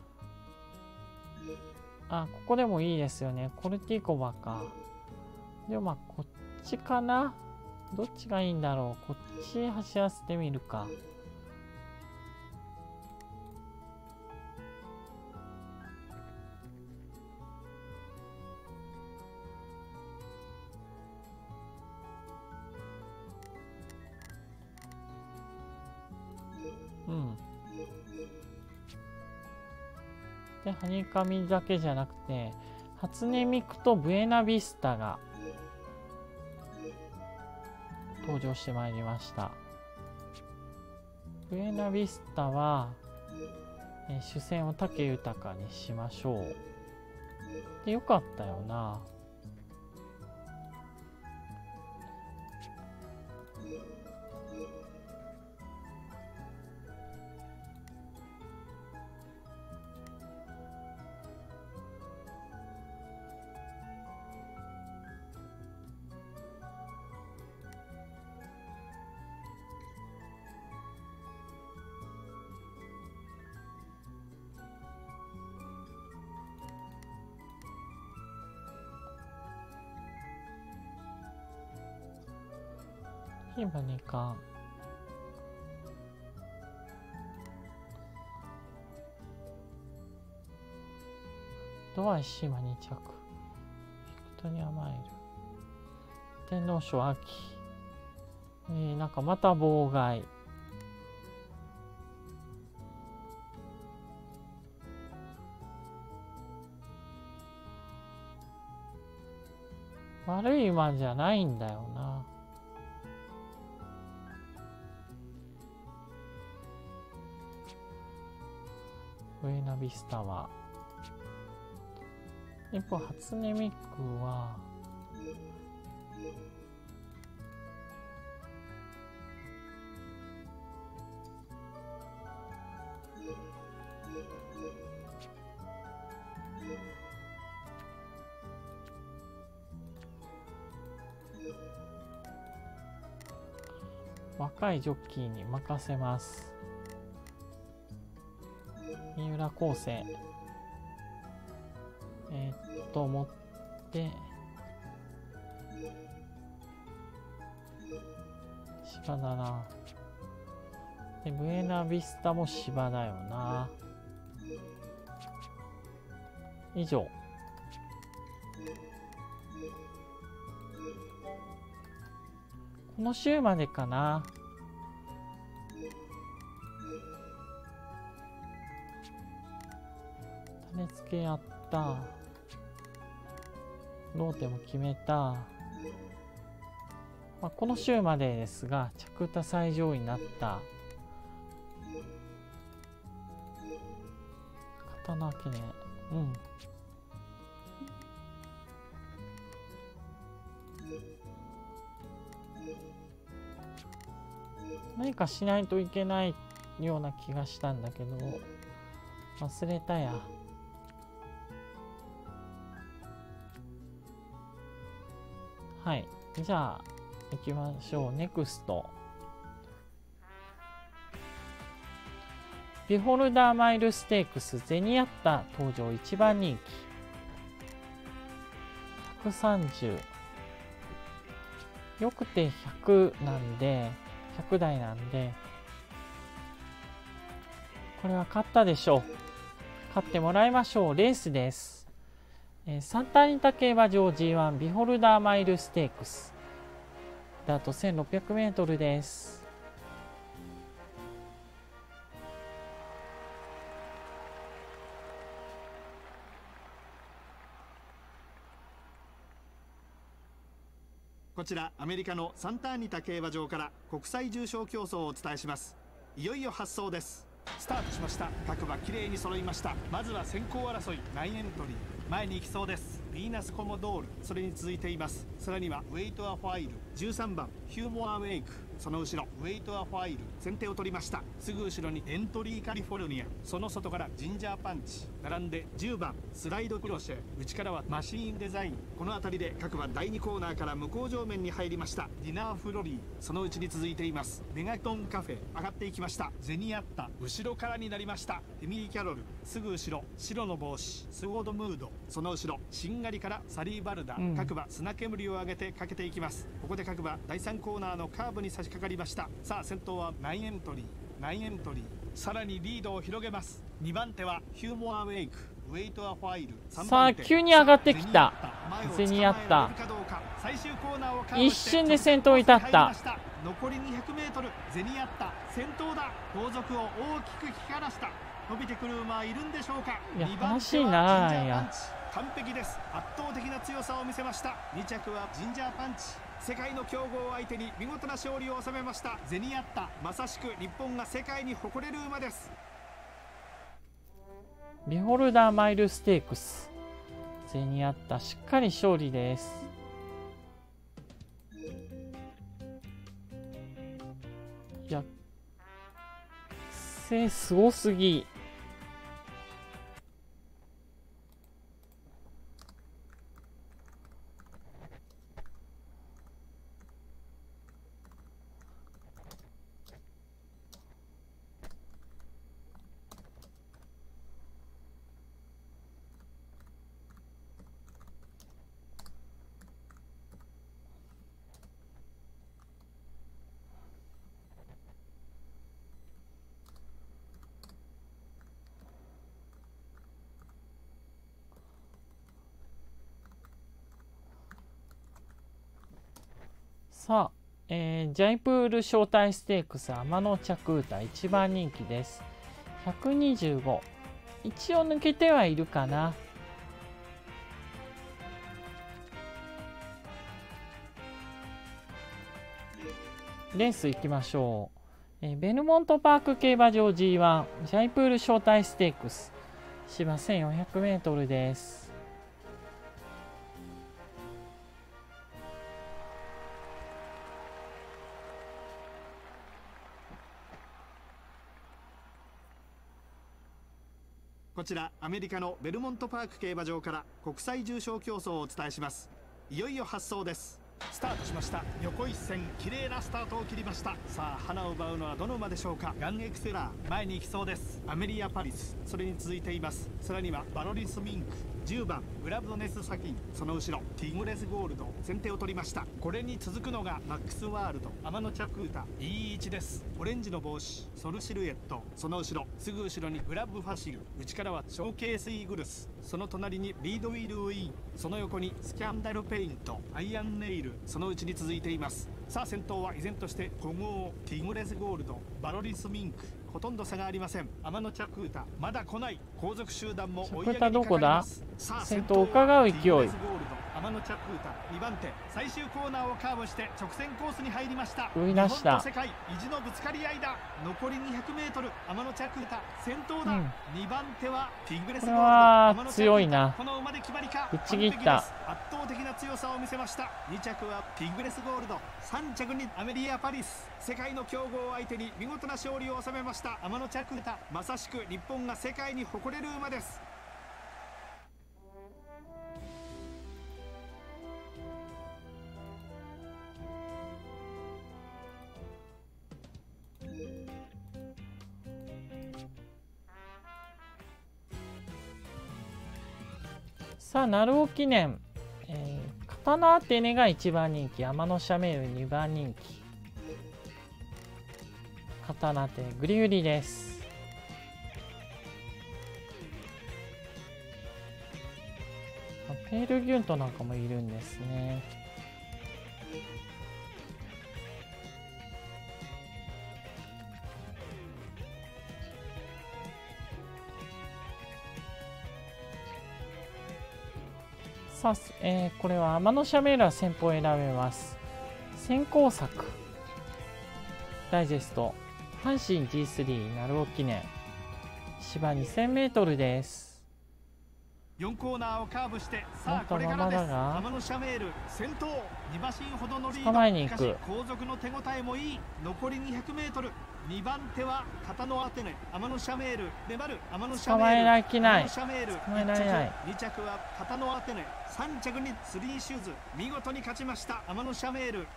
あ、ここでもいいですよね。コルティコバか。でもまあ、こっちかな。どっちがいいんだろう。こっち走らせてみるか。 うん。で、ハニカミだけじゃなくて、初音ミクとブエナビスタが登場してまいりました。ブエナビスタは、主戦を武豊にしましょう。で、よかったよな。今2巻。ドア石島2着。ビクトリアマイル。天皇賞秋。なんかまた妨害。悪い馬じゃないんだよな。ブエナビスタは。一方、初音ミクは、若いジョッキーに任せます。三浦康生。持って、芝だな。で、ブエナビスタも芝だよな。以上。この週までかな。種付けやった。ローテも決めた。この週までですが、着歌最上位になった。刀記念。うん。何かしないといけないような気がしたんだけど、忘れたや。はい。じゃあ、行きましょう。ネクスト。ビホルダーマイルステークスゼニアッタ登場1番人気。130。よくて100なんで、100台なんで、これは勝ったでしょう。勝ってもらいましょう。レースです。サンタアニタ競馬場 G1 ビホルダーマイルステークス。あと 1600m です。 こちらアメリカのサンタアニタ競馬場から国際重賞競争をお伝えします。いよいよ発走です。スタートしました。各馬きれいに揃いました。まずは先行争い9エントリー。前に行きそうです。ヴィーナスコモドール、それに続いています。さらにはウェイトアファイル、13番ヒューモアウェイク、その後ろウェイトアファイル、先手を取りました。すぐ後ろにエントリーカリフォルニア、その外からジンジャーパンチ、並んで10番スライドクロシェ、内からはマシーンデザイン。この辺りで各馬第2コーナーから向こう上面に入りました。ディナーフロリー、そのうちに続いています。メガトンカフェ、上がっていきました。ゼニアッタ、後ろからになりました。エミリー・キャロル、すぐ後ろ白の帽子スウォードムード、その後ろしんがりからサリーバルダ、各馬砂煙を上げてかけていきます。ここで各馬第3コーナーのカーブに差し掛かりました。さあ先頭は9エントリー、さらにリードを広げます。2番手はヒューモアウェイク、ウェイトアファイル。 さあ急に上がってきたゼニアッタ。一瞬で先頭に立った。 残り 200m。ゼニアッタ先頭だ。後続を大きく引き離した。伸びてくる馬はいるんでしょうか。 いや 2番話にならないや。 完璧です。圧倒的な強さを見せました。2着はジンジャーパンチ。世界の強豪相手に見事な勝利を収めました。ゼニアッタ、まさしく日本が世界に誇れる馬です。 ビホルダーマイルステークス、ゼニアッタしっかり勝利です。いや、すごすぎ。さあ、ジャイプール招待ステークス天野着歌1番人気です。125、一応抜けてはいるかな。レース行きましょう。ベルモントパーク競馬場 G1 ジャイプール招待ステークス芝 1400m です。 こちらアメリカのベルモントパーク競馬場から国際重賞競争をお伝えします。いよいよ発走です。スタートしました。横一線綺麗なスタートを切りました。さあ花を奪うのはどの馬でしょうか。ガンエクセラー前に行きそうです。アメリア・パリスそれに続いています。さらにはバロリス・ミンク、10番グラブドネス・サキン、その後ろティグレス・ゴールド先手を取りました。これに続くのがマックス・ワールド、天野着歌、いい位置です。オレンジの帽子ソルシルエット、その後ろすぐ後ろにグラブ・ファシル、内からはショーケース・イーグルス、その隣にリードウィール・ウィーン、その横にスキャンダル・ペイント、アイアン・ネイル、そのうちに続いています。さあ先頭は依然として古豪ティグレス・ゴールド、バロリス・ミンク、ほとんど差がありません。天野着歌まだ来ない。後続集団も追い上げにかかります。さあ先頭を伺う勢い。 天野着歌2番手、最終コーナーをカーブして直線コースに入りました。 追い出した。 日本と世界意地のぶつかり合いだ。残り 200m、天野着歌先頭だ。2番手はティグレス・ゴールド。 これは強いな。 この馬で決まりか。 ぶっちぎった。 圧倒的な強さを見せました。2着はティグレス・ゴールド、3着にアメリア・パリス、世界の強豪相手に見事な勝利を収めました。天野着歌、まさしく日本が世界に誇れる馬です。 さあ、鳴尾記念、刀アテネが1番人気、天野シャメール2番人気、刀アテネグリグリです。ペールギュントなんかもいるんですね。さあ、これは天野シャメールは先方を選べます。先行作ダイジェスト阪神 G3 鳴尾記念芝 2000m です。 4コーナーをカーブして、さあこれからです。天野シャメール先頭、2馬身ほどのリード。 捕まえに行く。 しかし後続の手応えもいい。残り 200m、2番手は片野アテネ、天野シャメール粘る。天野シャメール、 捕まえられない。 シャメール捕まえられない。 2着は片野アテネ、3着にスリーシューズ、見事に勝ちました天野シャメール。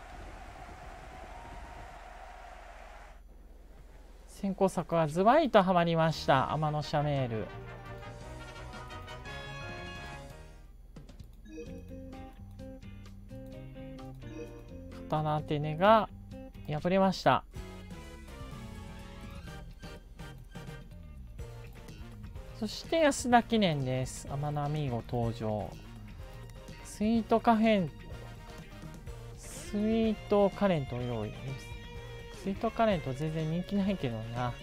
先行策はズバリとはまりました。天野シャメール。刀アテネが敗れました。そして安田記念です。天野アミーゴ登場。スイートカフェスイートカレント用意です。スイートカレント全然人気ないけどな。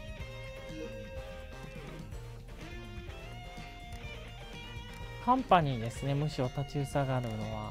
カンパニーですね、むしろ立ちふさがるのは。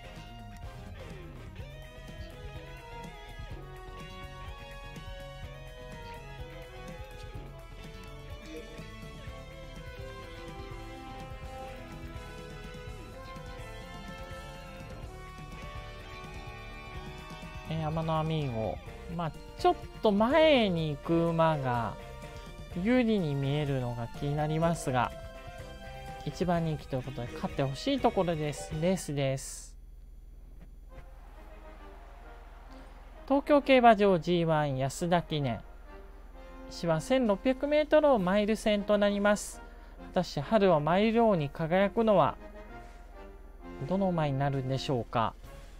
山のアミーゴ、ちょっと前に行く馬が有利に見えるのが気になりますが、一番人気ということで勝ってほしいところです。レースです。東京競馬場 G1 安田記念、芝 1600m をマイル戦となります。果たして春はマイル王に輝くのはどの馬になるんでしょうか。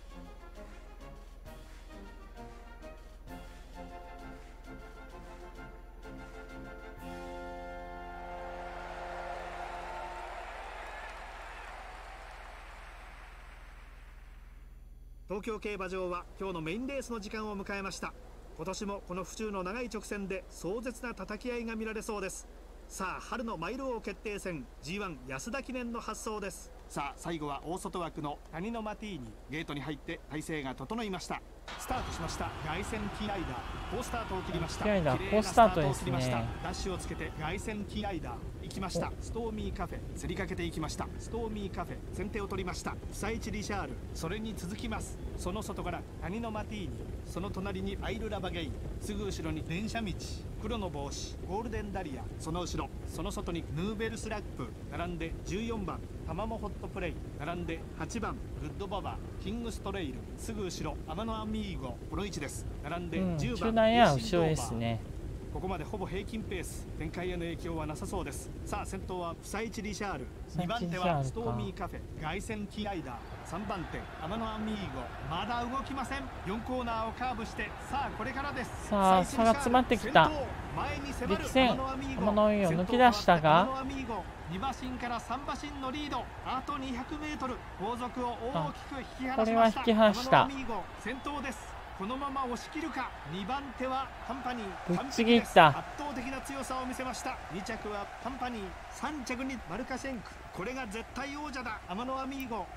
東京競馬場は今日のメインレースの時間を迎えました。今年もこの府中の長い直線で壮絶な叩き合いが見られそうです。さあ春のマイル王決定戦 G1 安田記念の発走です。さあ最後は大外枠の谷のマティーニ、ゲートに入って体勢が整いました。スタートしました。凱旋ティーライダー好スタートを切りました。 ティーライダー好スタートですね。 ダッシュをつけて凱旋ティーライダー行きました。ストーミーカフェ競りかけていきました。ストーミーカフェ先手を取りました。久市リシャール、それに続きます。その外から谷のマティーニ、その隣にアイルラバゲイン、すぐ後ろに電車道、黒の帽子ゴールデンダリア、その後ろその外にヌーベルスラップ、並んで14番タマモホットプレイ、並んで8番グッドババキングストレイル、すぐ後ろアマノアミーゴ、この位置です。並んで10番、 中や後ろですね。 ここまでほぼ平均ペース、展開への影響はなさそうです。さあ先頭は久市リシャール、2番手はストーミーカフェ、凱旋ティーライダー、3番手アマノアミーゴ、まだ動きません。4コーナーをカーブして、さあこれからです。 さあ差が詰まってきた。力戦アマノアミーゴを抜き出したが、 2馬身から3馬身のリード、あと 200m 後続を大きく引き離しました。 これは引き離した。 先頭です。このまま押し切るか。2番手はカンパニー、 ぶっちぎった。 圧倒的な強さを見せました。2着はカンパニー、3着にマルカシェンク、これが絶対王者だ。アマノアミーゴ、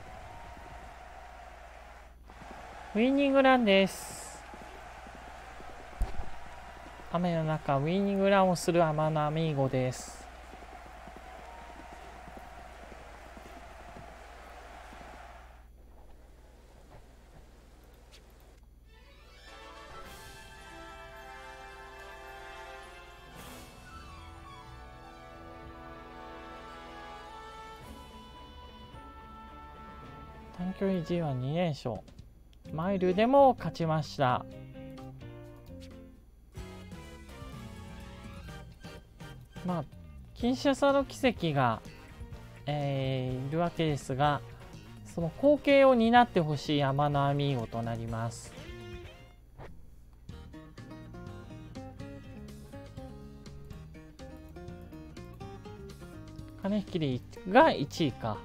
ウィニングランです。雨の中ウィニングランをするアマノアミーゴです。短距離 G12 連勝、マイルでも勝ちました。キンシャサの奇跡が、いるわけですが、その後継を担ってほしいアマノアミーゴとなります。金引きでが1位か。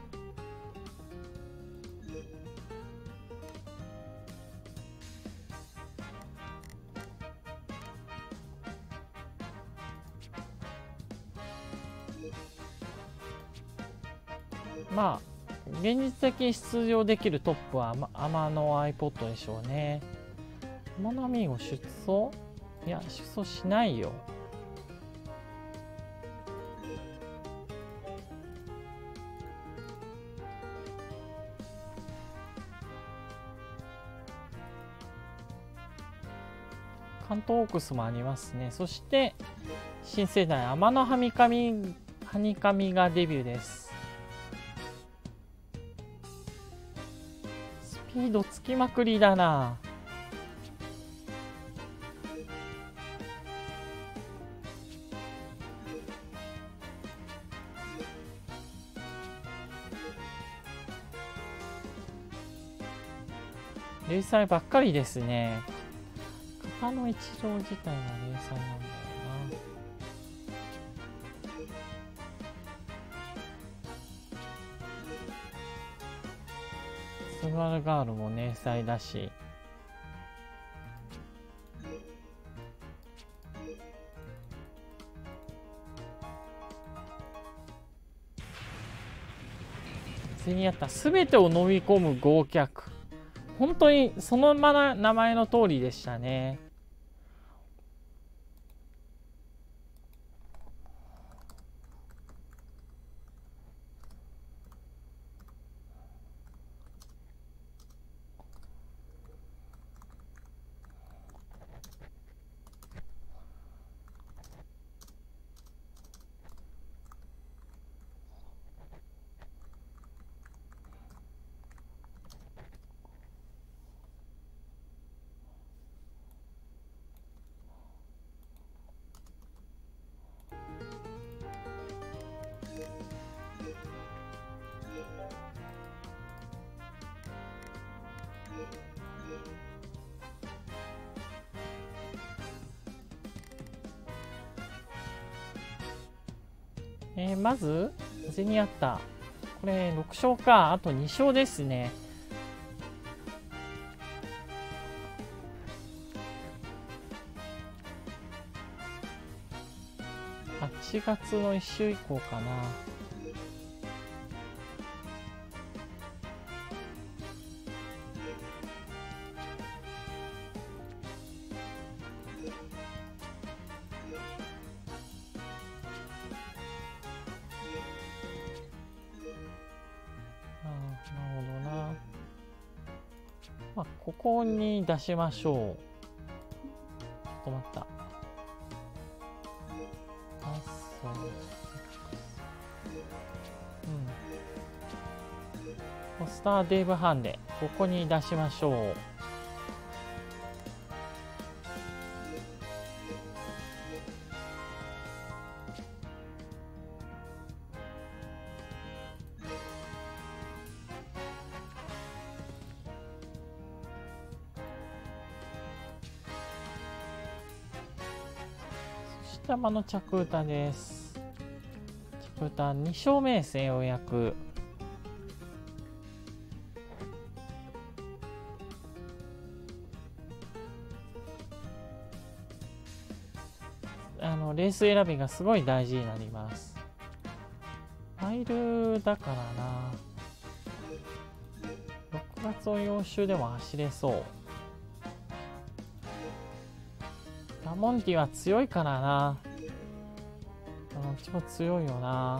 現実的に出場できるトップはアマノアイポッドでしょうね。アマノアミーゴ出走？いや、出走しないよ。関東オークスもありますね。そして新世代アマノハニカミがデビューです。スピードつきまくりだな。零細ばっかりですね。他の一郎自体が零細なんだよな。すバルガールも年祭だし。ゼニアッタ、すべてを飲み込む豪脚。本当にその名前の通りでしたね。まずゼニアッタ、これ6勝か、あと2勝ですね。8月の1週以降かな。ここに出しましょう。ちょっと待った。ポスターデーブハンデ、ここに出しましょう。山の着歌です。着歌2勝目ですね、ようやく。レース選びがすごい大事になります。マイルだからな。6月を4週でも走れそう。ラモンティは強いからな。どっちも強いよな。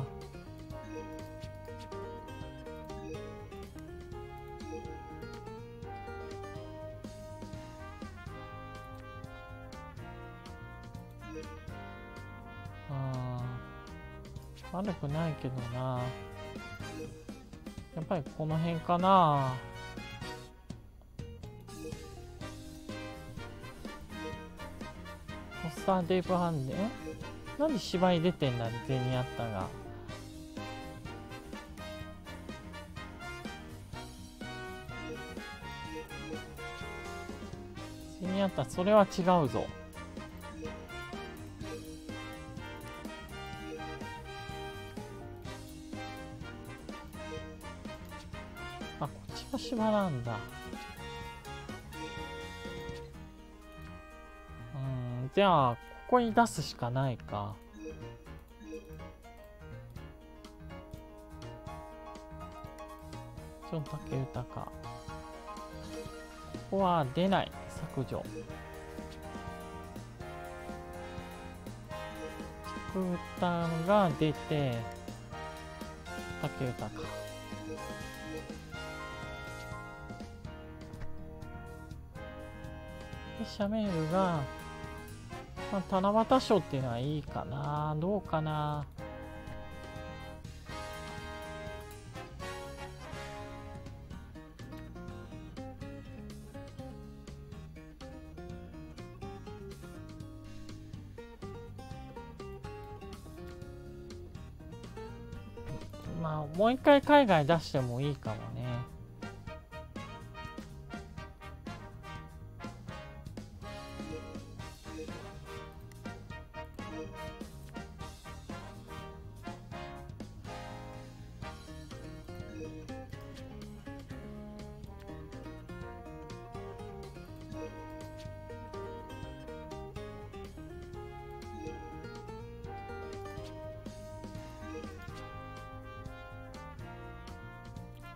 悪くないけどな。やっぱりこの辺かな。ポスターデーブハンデ、なんで芝居出てんだ、ゼニアッタが。ゼニアッタ、それは違うぞ。あ、こっちが芝なんだ。じゃあここに出すしかないか。ちょっと竹豊か。ここは出ない。削除。竹豊が出て竹豊か。でシャメールが、まあ、七夕賞っていうのはいいかな。どうかな。まあもう一回海外出してもいいかもね。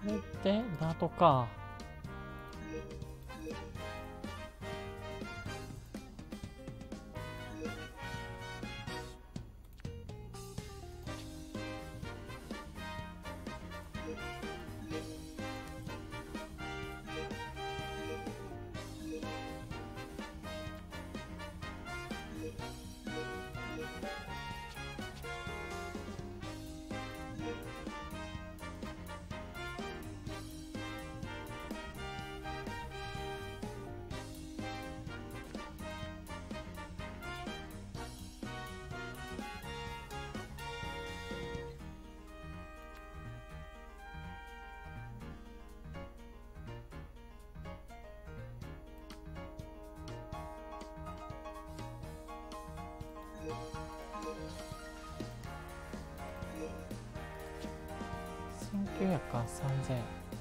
これってダートか。1900か3000。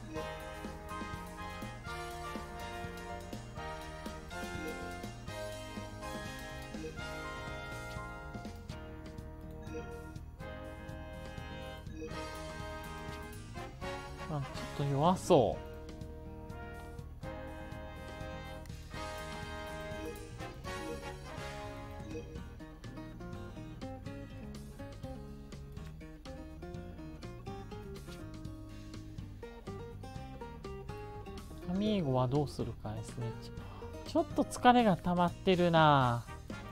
ちょっと弱そう。アミーゴはどうするかですね。ちょっと疲れが溜まってるな。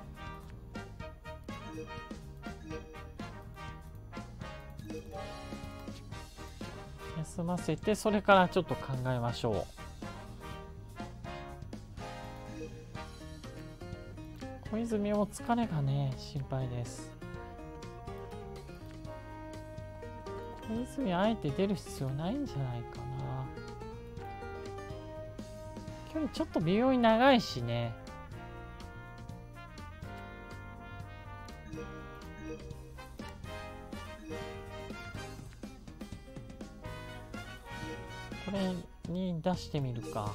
休ませて、それからちょっと考えましょう。小泉も疲れがね、心配です。小泉あえて出る必要ないんじゃないかな。距離ちょっと微妙に長いしね。これに出してみるか。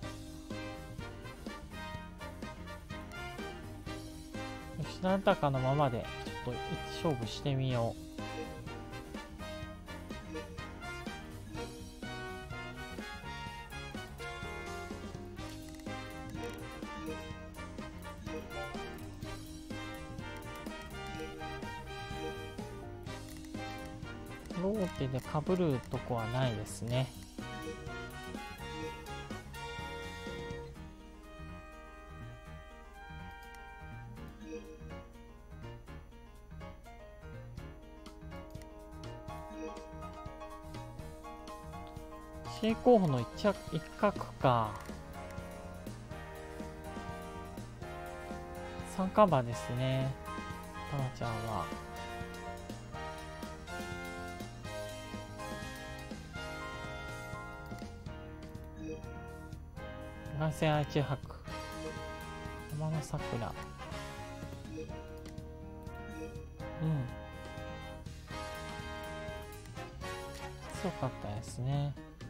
吉田豊のままでちょっと勝負してみよう。ローテでかぶるとこはないですね。C 候補の一角か。三冠馬ですね、タマちゃんは。凱旋愛知博、山の桜。強かったですね。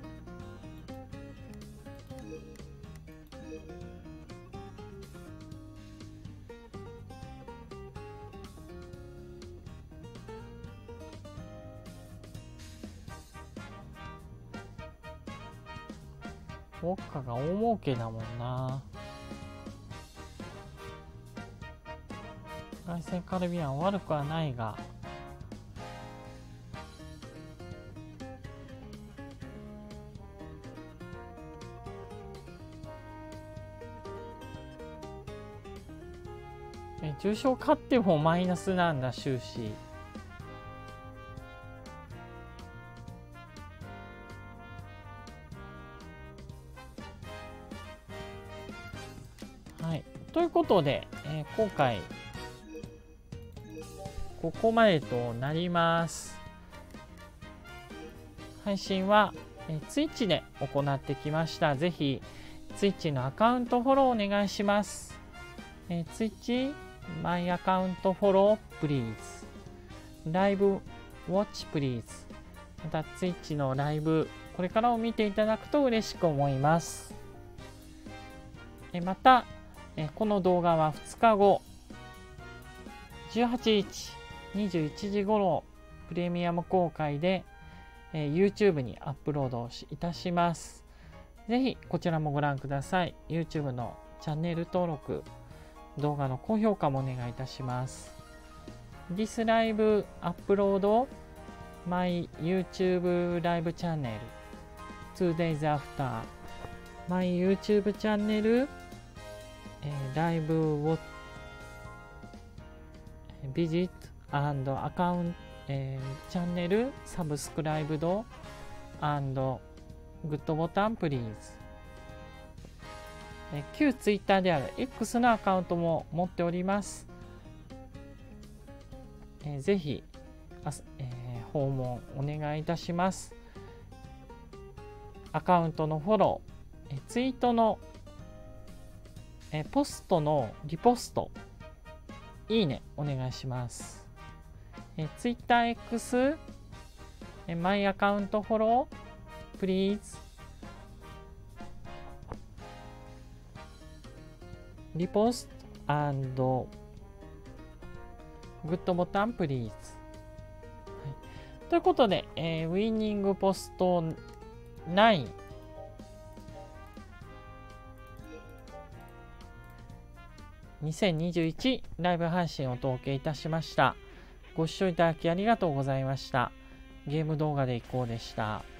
ウォッカが大儲けだもんな。凱旋カリビアン悪くはないが、重賞勝ってもマイナスなんだ終始。はい、ということで、今回ここまでとなります。配信は、Twitch で行ってきました。ぜひ Twitch のアカウントフォローお願いします。Twitch マイアカウントフォロー Please。 ライブウォッチ Please。 また Twitch のライブこれからを見ていただくと嬉しく思います。またこの動画は2日後18日21時頃プレミアム公開で YouTube にアップロードいたします。ぜひこちらもご覧ください。YouTube のチャンネル登録、動画の高評価もお願いいたします。This live upload my YouTube live channel 2 days after my YouTube channel live what visit and account channel subscribed and good button please。旧 Twitter である X のアカウントも持っております。ぜひ、訪問お願いいたします。アカウントのフォロー、ツイートの、ポストのリポスト、いいねお願いします。TwitterX、マイアカウントフォロー、please。リポスト&グッドボタンプリーズ。ということで、ウィニングポスト9、2021ライブ配信をお届けいたしました。ご視聴いただきありがとうございました。ゲーム動画でいこうでした。